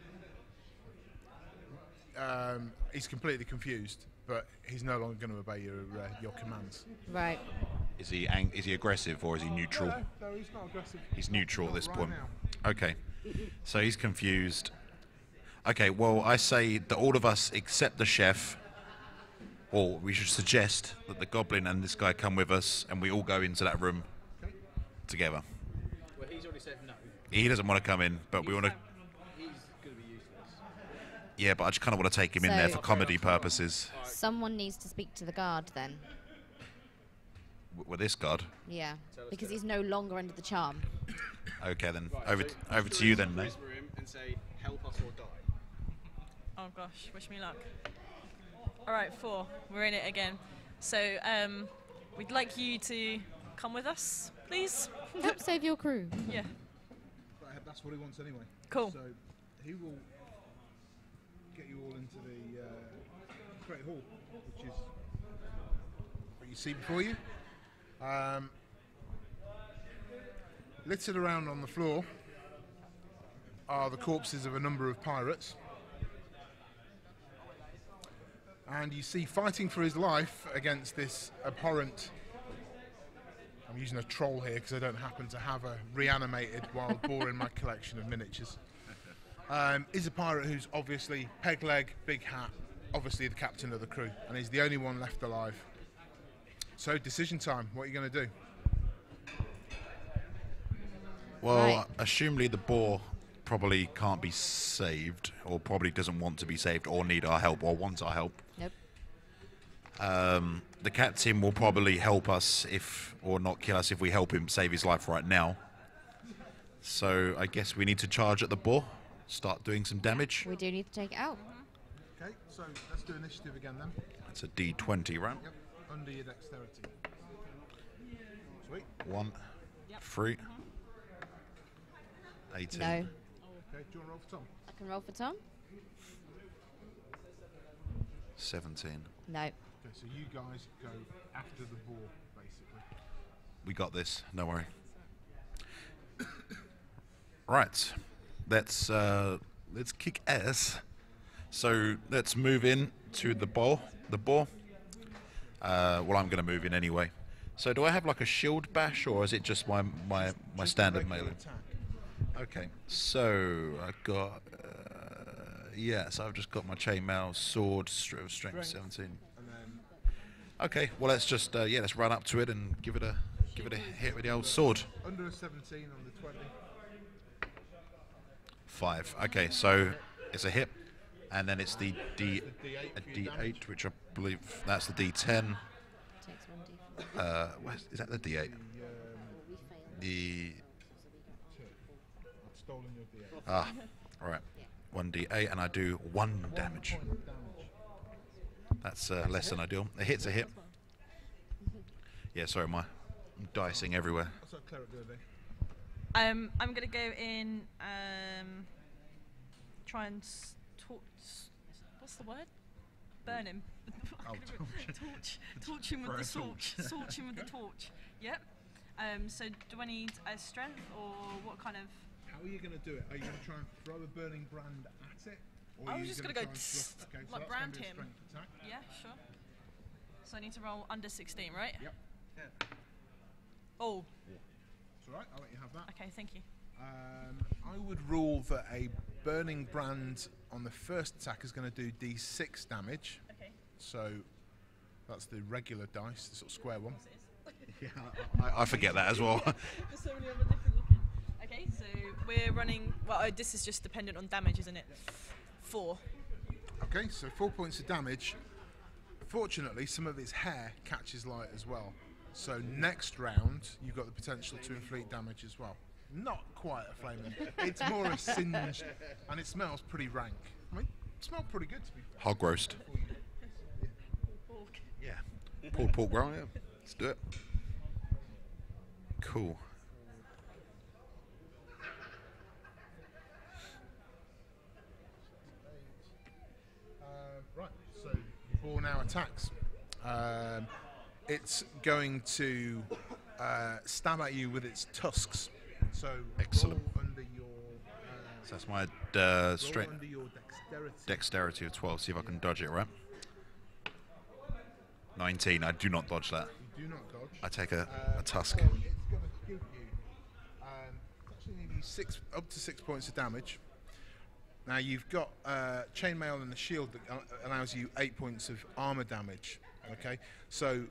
Um, he's completely confused, but he's no longer going to obey your uh, your commands. Right. Is he ang- is he aggressive or is he neutral? No, no, he's not aggressive. He's neutral at Not this right point. now. Okay. So he's confused. Okay, well, I say that all of us except the chef, or we should suggest that the goblin and this guy come with us and we all go into that room together. Well, he's already said no. He doesn't want to come in, but we want to. He's going to be useless. Yeah, but I just kind of want to take him in there So- for comedy purposes. Someone needs to speak to the guard then. W- With this god. Yeah. Tell us Because that. he's no longer under the charm. Okay, then. Right, over so t- over to charisma- you then, mate. charisma him and say, help us or die. Oh gosh, wish me luck. All right, four. We're in it again. So um, we'd like you to come with us, please. Help save your crew. Yeah. But that's what he wants anyway. Cool. So he will get you all into the uh, Great Hall, which is what you see before you. Um, littered around on the floor are the corpses of a number of pirates. And you see fighting for his life against this abhorrent, I'm using a troll here because I don't happen to have a reanimated wild boar in my collection of miniatures, um, is a pirate who's obviously peg leg, big hat, obviously the captain of the crew, and he's the only one left alive. So decision time, what are you going to do? Well, Right. assumably the boar probably can't be saved, or probably doesn't want to be saved, or need our help, or want our help. Nope. Um, the captain will probably help us if, or not kill us if we help him save his life right now. So I guess we need to charge at the boar, start doing some damage. We do need to take it out. Okay, so let's do initiative again then. It's a D twenty, right? Yep, under your dexterity. Sweet. One, three, eighteen. No. Okay, do you want to roll for Tom? I can roll for Tom? seventeen. No. Okay, so you guys go after the boar, basically. We got this, don't worry. Right, let's uh, let's kick ass. So let's move in to the boar. The boar. Uh, well, I'm going to move in anyway. So do I have like a shield bash, or is it just my my my standard Regular melee? attack. Okay, so I've got uh, yeah. So I've just got my chainmail, sword, strength, strength Strength. seventeen. And then Okay, well let's just uh, yeah, let's run up to it and give it a give it a hit with the old sword. under a seventeen on the twenty. Five. Okay, so it's a hit, and then it's the D The D eight a for your D damage. eight, which I believe that's the D ten. Takes one d four. Uh, where's- is that the D eight? The, um, The two. I've stolen your D eight. ah, all right, one D eight, and I do one damage. Point of damage. That's uh, less than ideal. A hit's a hit. Yeah, sorry, my I'm dicing everywhere. What's that cleric doing there? Um, I'm gonna go in. Um, try and s- torch. What's the word? Burn him. Oh, torch. Torch him with the torch. Torch him with the torch. Yep. Um, so do I need a strength or what kind of? How are you going to do it? Are you going to try and throw a burning brand at it? Or I are was you just gonna gonna go try and tss, thrust- okay, so like that's gonna brand be a him. strength attack. Yeah, sure. So I need to roll under sixteen, right? Yep. Oh, It's alright, I'll let you have that. okay. Thank you. Um, I would rule that a burning brand on the first attack is going to do D six damage. Okay. So that's the regular dice, the sort of square one. Yeah, I, I forget that as well. There's so many other different looking. Okay, so we're running. Well, uh, this is just dependent on damage, isn't it? Four. Okay, so four points of damage. Fortunately, some of its hair catches light as well. So next round, you've got the potential to inflict damage as well. Not quite a flaming. It's more a singed, and it smells pretty rank. I mean, it smells pretty good to be fair. Hog roast. Yeah. Pulled pork roll, yeah. Let's do it. Cool. Uh, right, so the boar now attacks. Um, it's going to uh, stab at you with its tusks. So Excellent. roll under your uh, So that's my uh, roll strength under your dexterity. dexterity of twelve. See if I can dodge it, right? nineteen. I do not dodge that. You do not dodge. I take a, Uh, a tusk. so it's going to give you um, it's actually going to give you six up to six points of damage. Now you've got uh, chainmail and the shield that uh, allows you eight points of armor damage. Okay, so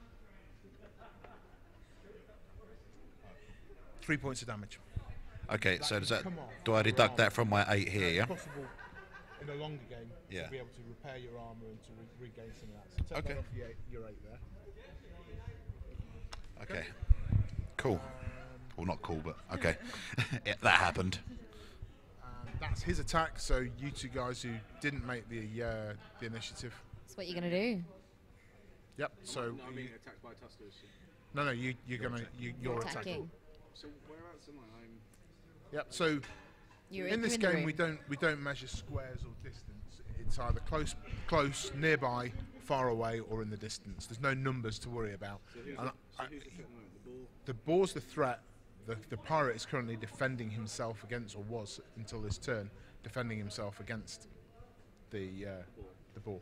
three points of damage. Okay, That so can does that? come off Do I your deduct armor. that from my eight here? It's Yeah. possible in a longer game Yeah. to be able to repair your armor and to re- regain some of that. So take Okay. that off your eight, your eight there. Okay. Cool. Well, not cool, but okay. Yeah, that happened. And that's his attack. So you two guys who didn't make the uh, the initiative, That's what you're gonna do. Yep. So I'm not you- being attacked by tuskers. no, no, you you're gonna you, you're attacking. attacking. So whereabouts am I? I'm. Yep. So You're in this you're game the we room. don't we don't measure squares or distance. It's either close, close, nearby, far away, or in the distance. There's no numbers to worry about. So who's, And the, so I- who's the threat at the moment? The ball. the boar's the threat. The, the pirate is currently defending himself against, or was until this turn, defending himself against the uh, the boar.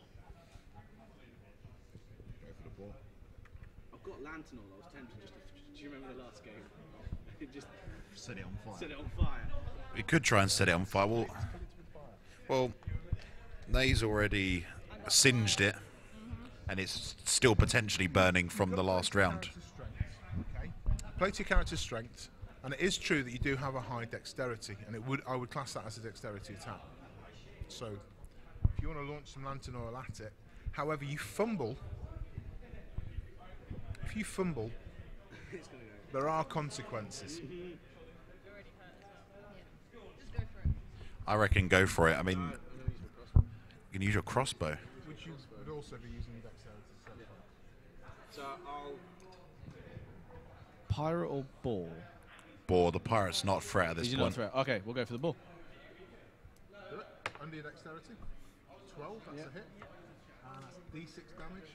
Go for the boar. I've got lantern on. I was tempted just to. Do you remember the last game? It just Set it on fire. set it on fire. We could try and set it on fire. Well, well Nay's already singed it, and it's still potentially burning from the last round. Character strength, okay. Play to your character's strength, and it is true that you do have a high dexterity, and it would I would class that as a dexterity attack. So, if you want to launch some lantern oil at it, however, you fumble. If you fumble, It's gonna go. there are consequences. I reckon go for it. I mean, I'm gonna use my crossbow. you can use your crossbow. Which you would also be using dexterity. So far. So I'll. Pirate or ball? Boar, the pirate's not a threat at this Is he not point. threat? Okay, we'll go for the ball. Do it. Under your dexterity. twelve, that's a hit. And that's d six damage.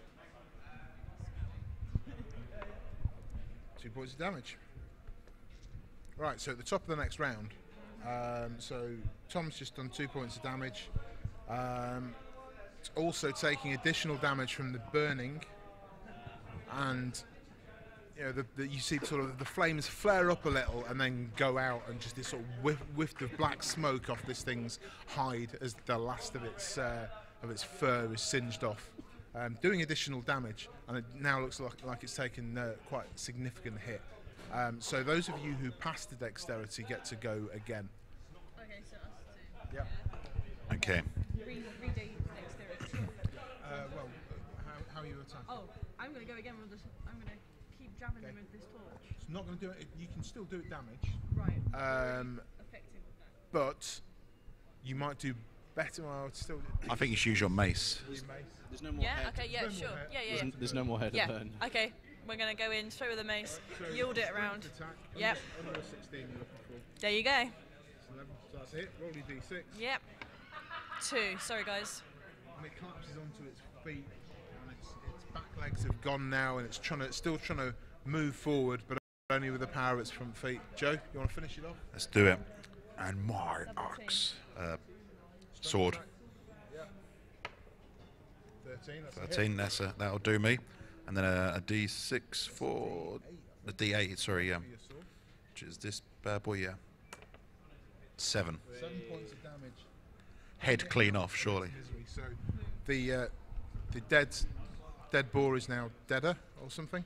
Two points of damage. Right, so at the top of the next round, um, so Tom's just done two points of damage. Um, it's also taking additional damage from the burning, and you know the, the, you see sort of the flames flare up a little and then go out, and just this sort of whiff, whiff of black smoke off this thing's hide as the last of its uh, of its fur is singed off, um, doing additional damage, and it now looks like, like it's taken uh, quite a significant hit. Um, so those of you who passed the dexterity get to go again. Okay, so us two. Yeah. Okay. Read, read dexterity. Uh, well, how, how are you attacking? Oh, I'm gonna go again with this. I'm gonna keep jabbing Okay. him with this torch. It's not going to do it. You can still do it damage, Right. um, Effective with that. but you might do better. Well, it's still. I think you should use your mace. Your mace. There's no more Yeah. head. Okay. Yeah. no more Sure. hair. Yeah. Yeah. There's, Yeah. n- there's no more head Yeah. to burn. Okay. We're gonna go in straight with the mace. So Yield it strength around. Attack, Yep. Under, under a sixteen you're looking for. There you go. So eleven, so that's it. Roll your d six. Yep. Two. Sorry, guys. And it collapses onto its feet, and its, its back legs have gone now, and it's trying to, it's still trying to move forward, but only with the power of its front feet. Joe, you want to finish it off? Let's do it. And my Double axe. Uh, sword. Yeah. Thirteen. That's a hit. thirteen, that's a, that'll do me. And then a, a d six for the d eight, sorry, yeah. For your sword. Which is this bad boy, yeah. Seven. Seven points of damage. Head clean off, surely. Misery. So the uh, the dead dead boar is now deader or something.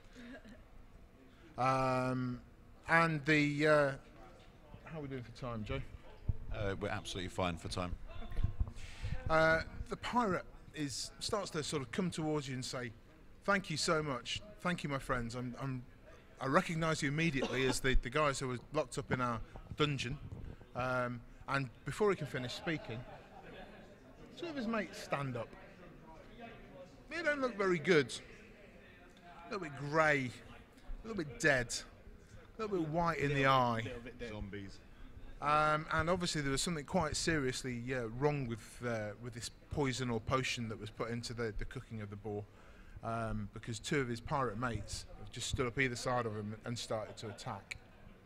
Um, and the uh, how are we doing for time, Joe? Uh, we're absolutely fine for time. Uh, the pirate is starts to sort of come towards you and say, "Thank you so much. Thank you, my friends. I'm, I'm I recognise you immediately as the, the guys who were locked up in our dungeon." Um, and before he can finish speaking, two of his mates stand up. They don't look very good. A little bit grey, a little bit dead, a little bit white in the eye. Zombies. Um, and obviously there was something quite seriously yeah, wrong with uh, with this poison or potion that was put into the, the cooking of the boar, um, because two of his pirate mates have just stood up either side of him and started to attack.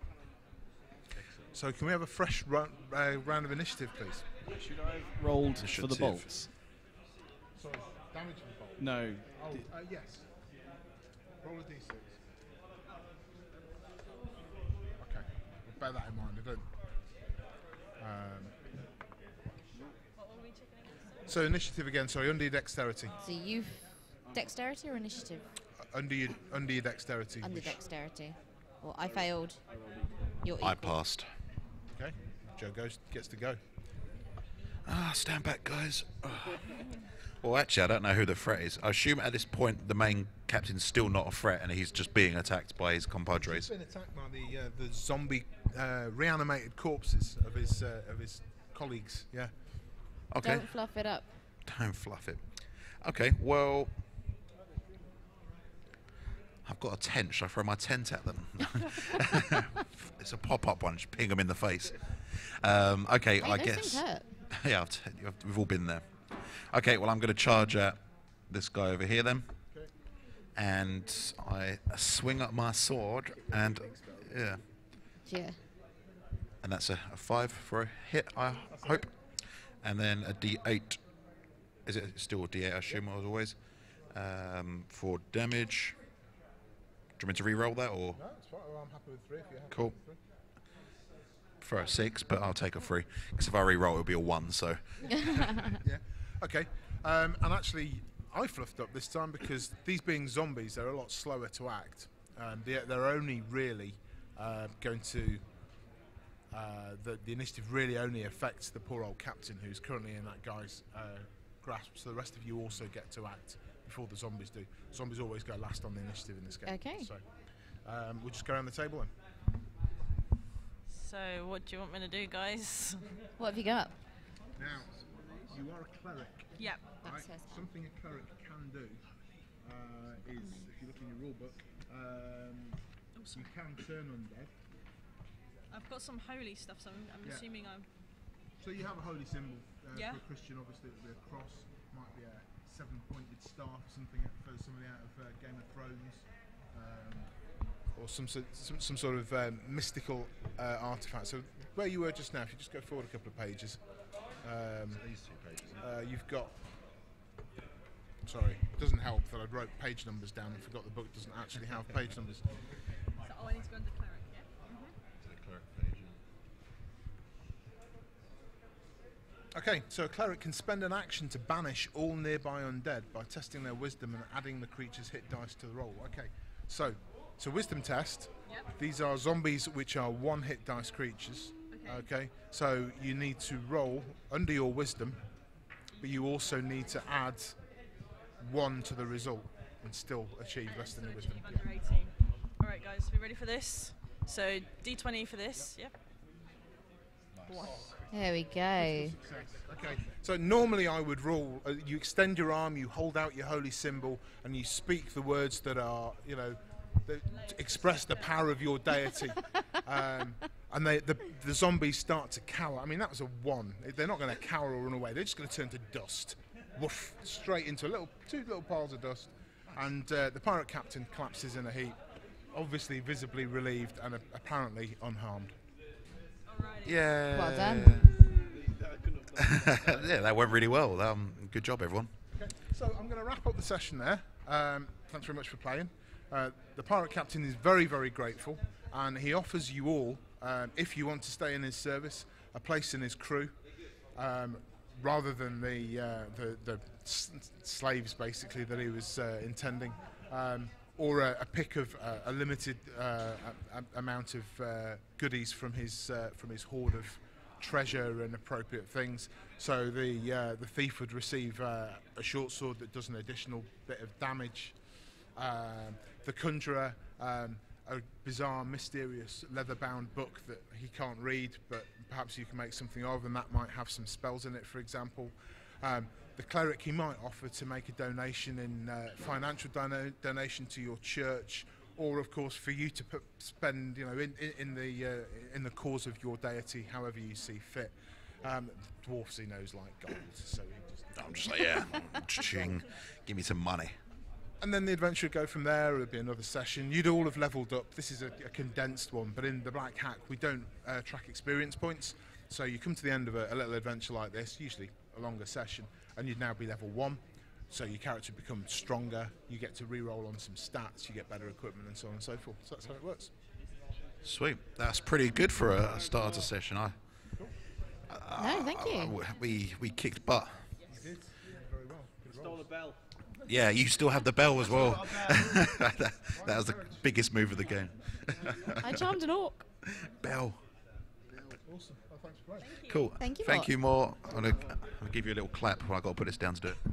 So can we have a fresh run, uh, round of initiative, please? Should I have rolled for the Initiative. bolts? Sorry, damage to the bolt. No. Oh, d- uh, yes. Roll a d six. Okay, well, bear that in mind. I don't. Um, What were we checking against? so initiative again. Sorry, under your dexterity. So you've dexterity or initiative? Uh, under your under your dexterity. Under which- dexterity. Well, I failed. You're I equal. passed. Okay, Joe goes gets to go. Ah, stand back, guys. Well, actually, I don't know who the threat is. I assume at this point the main captain's still not a threat, and he's just being attacked by his He's compadres. been attacked by the uh, the zombie uh, reanimated corpses of his uh, of his colleagues. Yeah. Okay, Don't fluff it up. don't fluff it. Okay, well, I've got a tent. Should I throw my tent at them? It's a pop-up one. Just ping them in the face. Um, okay, Hey, I those guess. things hurt. Yeah, I've t- we've all been there. Okay, well, I'm going to charge at this guy over here then. Okay. And I swing up my sword, and yeah, Yeah. and that's a, a five for a hit, I hope. And then a D eight. Is it still a D eight, I assume, as always? Um, for damage. Do you want me to re-roll that, or No, it's fine. Well, I'm happy with three if you're happy Cool. with three. for a six? But I'll take a three, because if I re-roll, it'll be a one. So Yeah. Okay. Um, and actually, I fluffed up this time because these being zombies, they're a lot slower to act. Um, they, they're only really uh, going to. Uh, the, the initiative really only affects the poor old captain who's currently in that guy's uh, grasp. So the rest of you also get to act before the zombies do. Zombies always go last on the initiative in this game. Okay. So um, we'll just go around the table then. So what do you want me to do, guys? What have you got? Now, you are a cleric. Yep. That's Right. first one. Something a cleric can do uh, is, if you look in your rule book, um, you can turn undead. I've got some holy stuff, so I'm, I'm Yeah. assuming I'm. So you have a holy symbol. Uh, Yeah. For a Christian, obviously, it would be a cross. Might be a seven-pointed staff, something for somebody out of uh, Game of Thrones, um, or some, sort- some some sort of um, mystical uh, artifact. So where you were just now, if you just go forward a couple of pages, um, These two pages. uh, you've got. Sorry, it doesn't help that I wrote page numbers down and forgot the book doesn't actually have page numbers. So, oh, I need to go under cleric, yeah? The cleric page. Okay, so a cleric can spend an action to banish all nearby undead by testing their wisdom and adding the creature's hit dice to the roll. Okay, so it's a wisdom test. Yep. These are zombies which are one hit dice creatures. Okay. Okay, so you need to roll under your wisdom, but you also need to add one to the result and still achieve And less than the still wisdom. achieve under eighteen. Alright, guys, we ready for this? So, D twenty for this, yep. One. There we go. Okay, so normally I would rule, uh, you extend your arm, you hold out your holy symbol, and you speak the words that are, you know, that express the power of your deity. um, and they, the, the zombies start to cower. I mean, that was a one. They're not going to cower or run away. They're just going to turn to dust. Woof, straight into a little, two little piles of dust. And uh, the pirate captain collapses in a heap, obviously visibly relieved and uh, apparently unharmed. Alrighty. yeah, Well done. yeah, that went really well. Um, good job, everyone. Okay, so I'm going to wrap up the session there. Um, thanks very much for playing. Uh, the pirate captain is very, very grateful, and he offers you all, um, if you want to stay in his service, a place in his crew, um, rather than the uh, the, the s- slaves basically that he was uh, intending, um, or a, a pick of uh, a limited uh, a, a amount of uh, goodies from his uh, from his hoard of treasure and appropriate things. So the uh, the thief would receive uh, a short sword that does an additional bit of damage. Um, the conjurer, um, a bizarre, mysterious, leather-bound book that he can't read, but perhaps you can make something of, and that might have some spells in it, for example. Um, the cleric, he might offer to make a donation in uh, financial dono- donation to your church, or of course for you to put, spend, you know, in, in, in the uh, in the cause of your deity, however you see fit. Um, dwarfs, he knows like gold, so he just. I'm just like, yeah, ching, give me some money. And then the adventure would go from there. It would be another session. You'd all have leveled up. This is a, a condensed one, but in the Black Hack, we don't uh, track experience points. So you come to the end of a, a little adventure like this, usually a longer session, and you'd now be level one. So your character becomes stronger. You get to re-roll on some stats. You get better equipment, and so on and so forth. So that's how it works. Sweet, that's pretty good for a starter session. I, No, thank you. we we kicked butt. You did very well. Good Stole rolls. a bell. Yeah, you still have the bell as well. that, that was the biggest move of the game. I charmed an orc. Bell. Awesome. Well, thanks for playing. Cool. Thank you, Thank Mark. you, more. I'm gonna, I'm gonna give you a little clap. Well, I got to put this down to do it.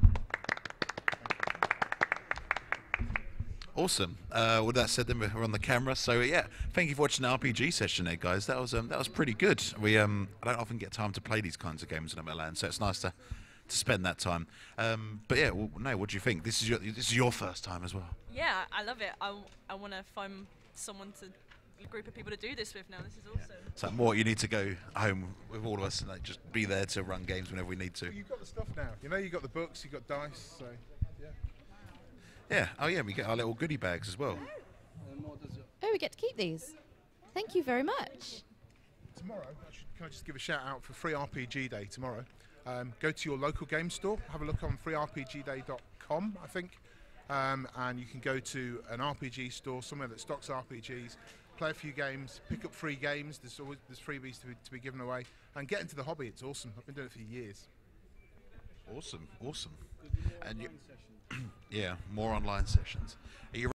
Awesome. Uh, with that said, then we're on the camera. So yeah, thank you for watching the R P G session, there, guys. That was um, that was pretty good. We um, I don't often get time to play these kinds of games in M L N, so it's nice to to spend that time. Um, but yeah, well, no, what do you think? This is your this is your first time as well. Yeah, I love it. I, I want to find someone to, a group of people to do this with now. This is awesome. So more, you need to go home with all of us and like, just be there to run games whenever we need to. Well, you've got the stuff now. You know, you've got the books, you've got dice, so yeah. Yeah. Oh yeah, we get our little goodie bags as well. And what does it? Oh, we get to keep these. Thank you very much. Tomorrow, I should, can I just give a shout out for Free R P G Day tomorrow? Um, go to your local game store, have a look on free r p g day dot com, I think, um, and you can go to an R P G store somewhere that stocks R P Gs, play a few games, pick up free games. There's always there's freebies to be, to be given away, and get into the hobby. It's awesome. I've been doing it for years. Awesome, awesome. And you, yeah, more online sessions. Are you